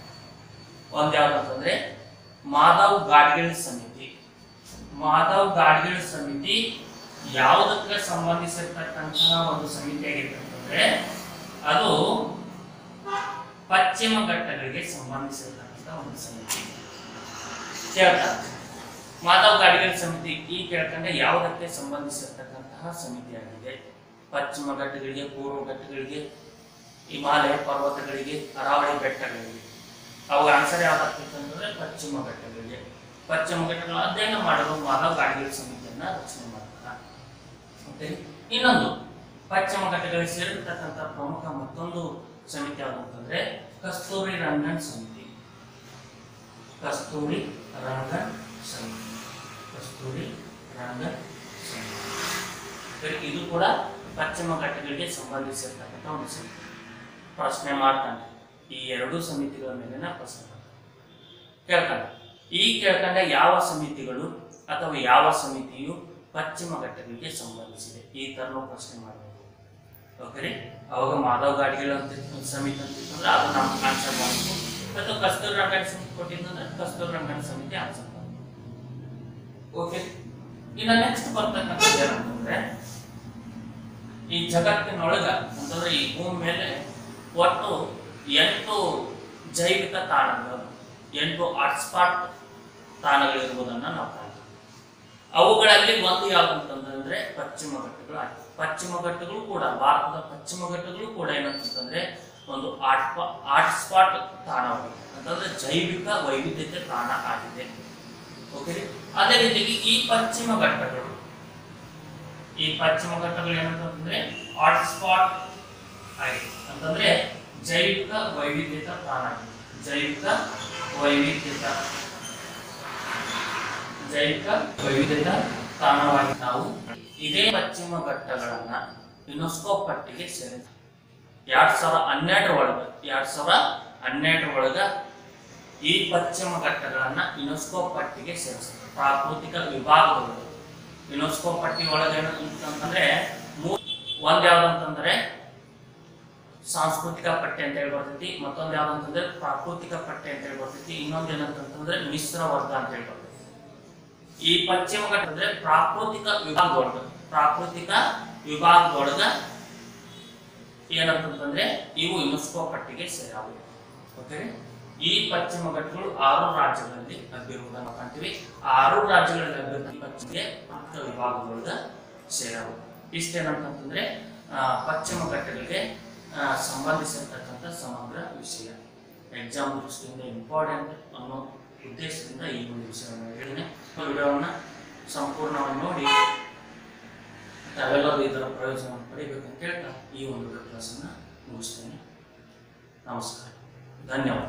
ಮಾಧವ್ ಗಾಡ್ಗಿಲ್ ಸಮಿತಿ. ಮಾಧವ್ ಗಾಡ್ಗಿಲ್ ಸಮಿತಿ ಯಾವುದಕ್ಕೆ ಸಂಬಂಧಿಸಿರ್ತಕ್ಕಂತಹ ಒಂದು ಸಮಿತಿ ಆಗಿರ್ತಂದ್ರೆ ಅದು ಪಶ್ಚಿಮ ಘಟ್ಟಗಳಿಗೆ ಸಂಬಂಧಿಸಿರ್ತಕ್ಕಂಥ ಒಂದು ಸಮಿತಿ. ಮಾಧವ್ ಗಾಡ್ಗಿಲ್ ಸಮಿತಿ ಈ ಕೆಳಕಂಡ ಯಾವುದಕ್ಕೆ ಸಂಬಂಧಿಸಿರ್ತಕ್ಕಂತಹ ಸಮಿತಿಯಾಗಿದೆ? ಪಶ್ಚಿಮ ಘಟ್ಟಗಳಿಗೆ, ಪೂರ್ವ ಘಟ್ಟಗಳಿಗೆ, ಹಿಮಾಲಯ ಪರ್ವತಗಳಿಗೆ, ಕರಾವಳಿ ಬೆಟ್ಟಗಳಿಗೆ. ಅವಾಗ ಆನ್ಸರ್ ಯಾವ್ದಾಗ್ತಂದ್ರೆ ಪಶ್ಚಿಮ ಘಟ್ಟಗಳಿಗೆ. ಪಶ್ಚಿಮ ಘಟ್ಟಗಳ ಅಧ್ಯಯನ ಮಾಡಲು ಮಾಧವ್ ಗಾಡ್ಗಿಲ್ ಸಮಿತಿಯನ್ನ ರಚನೆ ಮಾಡ್ತಾರೆ. ಓಕೆ. ಇನ್ನೊಂದು ಪಶ್ಚಿಮ ಘಟ್ಟಗಳಿಗೆ ಸೇರಿರ್ತಕ್ಕಂಥ ಪ್ರಮುಖ ಮತ್ತೊಂದು ಸಮಿತಿ ಯಾವ್ದಂತಂದ್ರೆ ಕಸ್ತೂರಿ ರಂಗನ್ ಸಮಿತಿ. ಕಸ್ತೂರಿ ರಂಗನ್ ಸಮಿತಿ. ಕಸ್ತೂರಿ ರಂಗನ್ ಸಮಿತಿ ಇದು ಕೂಡ ಪಶ್ಚಿಮ ಘಟ್ಟಗಳಿಗೆ ಸಂಬಂಧಿಸಿರ್ತಕ್ಕಂಥ ಒಂದು ಸಮಿತಿ. ಪ್ರಶ್ನೆ ಮಾಡ್ತಾನೆ, ಈ ಎರಡೂ ಸಮಿತಿಗಳ ಮೇಲಿನ ಪ್ರಶ್ನೆ ಕೇಳ್ತಾನೆ. ಈ ಕೆಳಕಂಡ ಯಾವ ಸಮಿತಿಗಳು ಅಥವಾ ಯಾವ ಸಮಿತಿಯು ಪಶ್ಚಿಮ ಘಟ್ಟಗಳಿಗೆ ಸಂಬಂಧಿಸಿದೆ, ಈ ತರನೂ ಪ್ರಶ್ನೆ ಮಾಡಬೇಕು. ಓಕೆ, ಅವಾಗ ಮಾಧವ್ ಗಾಡ್ಗಿಲ್ ಅಂತ ಸಮಿತಿ ಅಂತಿತ್ತಂದ್ರೆ ಅದು ನಮ್ಮ ಆನ್ಸರ್ ಮಾಡಬೇಕು. ಮತ್ತು ಕಸ್ತೂರಿ ರಂಗನ ಸಮಿತಿ ಕೊಟ್ಟಿದ್ದಂದ್ರೆ ಕಸ್ತೂರಿ ರಂಗನ ಸಮಿತಿ ಆನ್ಸರ್ ಮಾಡಬೇಕು. ಓಕೆ, ಇನ್ನು ನೆಕ್ಸ್ಟ್ ಬರ್ತಕ್ಕಂಥದ್ದು ಏನಂತಂದ್ರೆ, ಈ ಜಗತ್ತಿನೊಳಗ ಅಂತಂದ್ರೆ ಈ ಭೂಮಿ ಮೇಲೆ ಒಟ್ಟು 8 ಜೈವಿಕ ತಾಣಗಳು, 8 ಹಾಟ್ಸ್ಪಾಟ್ ತಾಣಗಳಿರುವುದನ್ನು ನಾವು ಕಾಣ್ತೀವಿ. ಅವುಗಳಲ್ಲಿ ಒಂದು ಯಾವುದು ಅಂತಂದ್ರೆ ಪಶ್ಚಿಮ ಘಟ್ಟಗಳು ಆಗಿದೆ. ಪಶ್ಚಿಮ ಘಟ್ಟಗಳು ಕೂಡ ಭಾರತದ ಪಶ್ಚಿಮ ಘಟ್ಟಗಳು ಕೂಡ ಏನಂತಂದ್ರೆ ಒಂದು ಹಾಟ್ಸ್ಪಾಟ್ ತಾಣವಾಗಿದೆ, ಅಂತಂದ್ರೆ ಜೈವಿಕ ವೈವಿಧ್ಯತೆ ತಾಣ ಆಗಿದೆ. ಓಕೆ, ಅದೇ ರೀತಿಯಾಗಿ ಈ ಪಶ್ಚಿಮ ಘಟ್ಟಗಳು ಏನಂತಂದ್ರೆ ಹಾಟ್ಸ್ಪಾಟ್ ಆಗಿದೆ, ಅಂತಂದ್ರೆ ಜೈವಿಕ ವೈವಿಧ್ಯತೆ ತಾಣ ಆಗಿದೆ. ಜೈವಿಕ ವೈವಿಧ್ಯತೆ ತಾಣವಾಗಿ ನಾವು ಇದೇ ಪಶ್ಚಿಮ ಘಟ್ಟಗಳನ್ನ ಯುನೆಸ್ಕೋ ಪಟ್ಟಿಗೆ ಸೇರಿದ 2012 ಒಳಗ ಈ ಪಶ್ಚಿಮ ಘಟ್ಟಗಳನ್ನ ಯುನೆಸ್ಕೋ ಪಟ್ಟಿಗೆ ಸೇರಿಸ್ತಾರೆ. ಪ್ರಾಕೃತಿಕ ವಿಭಾಗಗಳು ಯುನೆಸ್ಕೋ ಪಟ್ಟಿ ಒಳಗೆ ಏನಂತಂದ್ರೆ ಒಂದ್ ಯಾವ್ದಂತಂದ್ರೆ ಸಾಂಸ್ಕೃತಿಕ ಪಟ್ಟಿ ಅಂತ ಹೇಳಿ ಬರ್ತೈತಿ, ಮತ್ತೊಂದು ಯಾವ್ದಂತಂದ್ರೆ ಪ್ರಾಕೃತಿಕ ಪಟ್ಟಿ ಅಂತ ಹೇಳಿ ಬರ್ತೈತಿ, ಇನ್ನೊಂದು ಏನಂತಂದ್ರೆ ಮಿಶ್ರ ವರ್ಗ ಅಂತ ಹೇಳಿ ಬರ್ತೈತಿ. ಈ ಪಶ್ಚಿಮ ಘಟ್ಟ ಅಂದ್ರೆ ಪ್ರಾಕೃತಿಕ ವಿಭಾಗದೊಳಗ ಏನಂತಂದ್ರೆ ಇವು ಯುನೆಸ್ಕೋ ಪಟ್ಟಿಗೆ ಸೇರಾವು. ಓಕೆ, ಈ ಪಶ್ಚಿಮ ಘಟ್ಟಗಳು 6 ರಾಜ್ಯಗಳಲ್ಲಿ ಲಭ್ಯವಿರುವುದನ್ನು ಕಾಣ್ತೀವಿ. 6 ರಾಜ್ಯಗಳಲ್ಲಿ ಲಭ್ಯ ಪಶ್ಚಿಮ ವಿಭಾಗದೊಳಗ ಸೇರಾವು. ಇಷ್ಟೇನಂತಂದ್ರೆ ಪಶ್ಚಿಮ ಘಟ್ಟಗಳಿಗೆ ಸಂಬಂಧಿಸಿರ್ತಕ್ಕಂಥ ಸಮಗ್ರ ವಿಷಯ. ಎಕ್ಸಾಮ್ ದೃಷ್ಟಿಯಿಂದ ಇಂಪಾರ್ಟೆಂಟ್ ಅನ್ನೋ ಉದ್ದೇಶದಿಂದ ಈ ಒಂದು ವಿಷಯವನ್ನು ಹೇಳಿದೆ. ವಿಡಿಯೋವನ್ನು ಸಂಪೂರ್ಣವಾಗಿ ನೋಡಿ ತಾವೆಲ್ಲರೂ ಇದರ ಪ್ರಯೋಜನವನ್ನು ಪಡೆಯಬೇಕಂತ ಹೇಳ್ತಾ ಈ ಒಂದು ಕ್ಲಾಸನ್ನು ಮುಗಿಸ್ತೇನೆ. ನಮಸ್ಕಾರ, ಧನ್ಯವಾದ.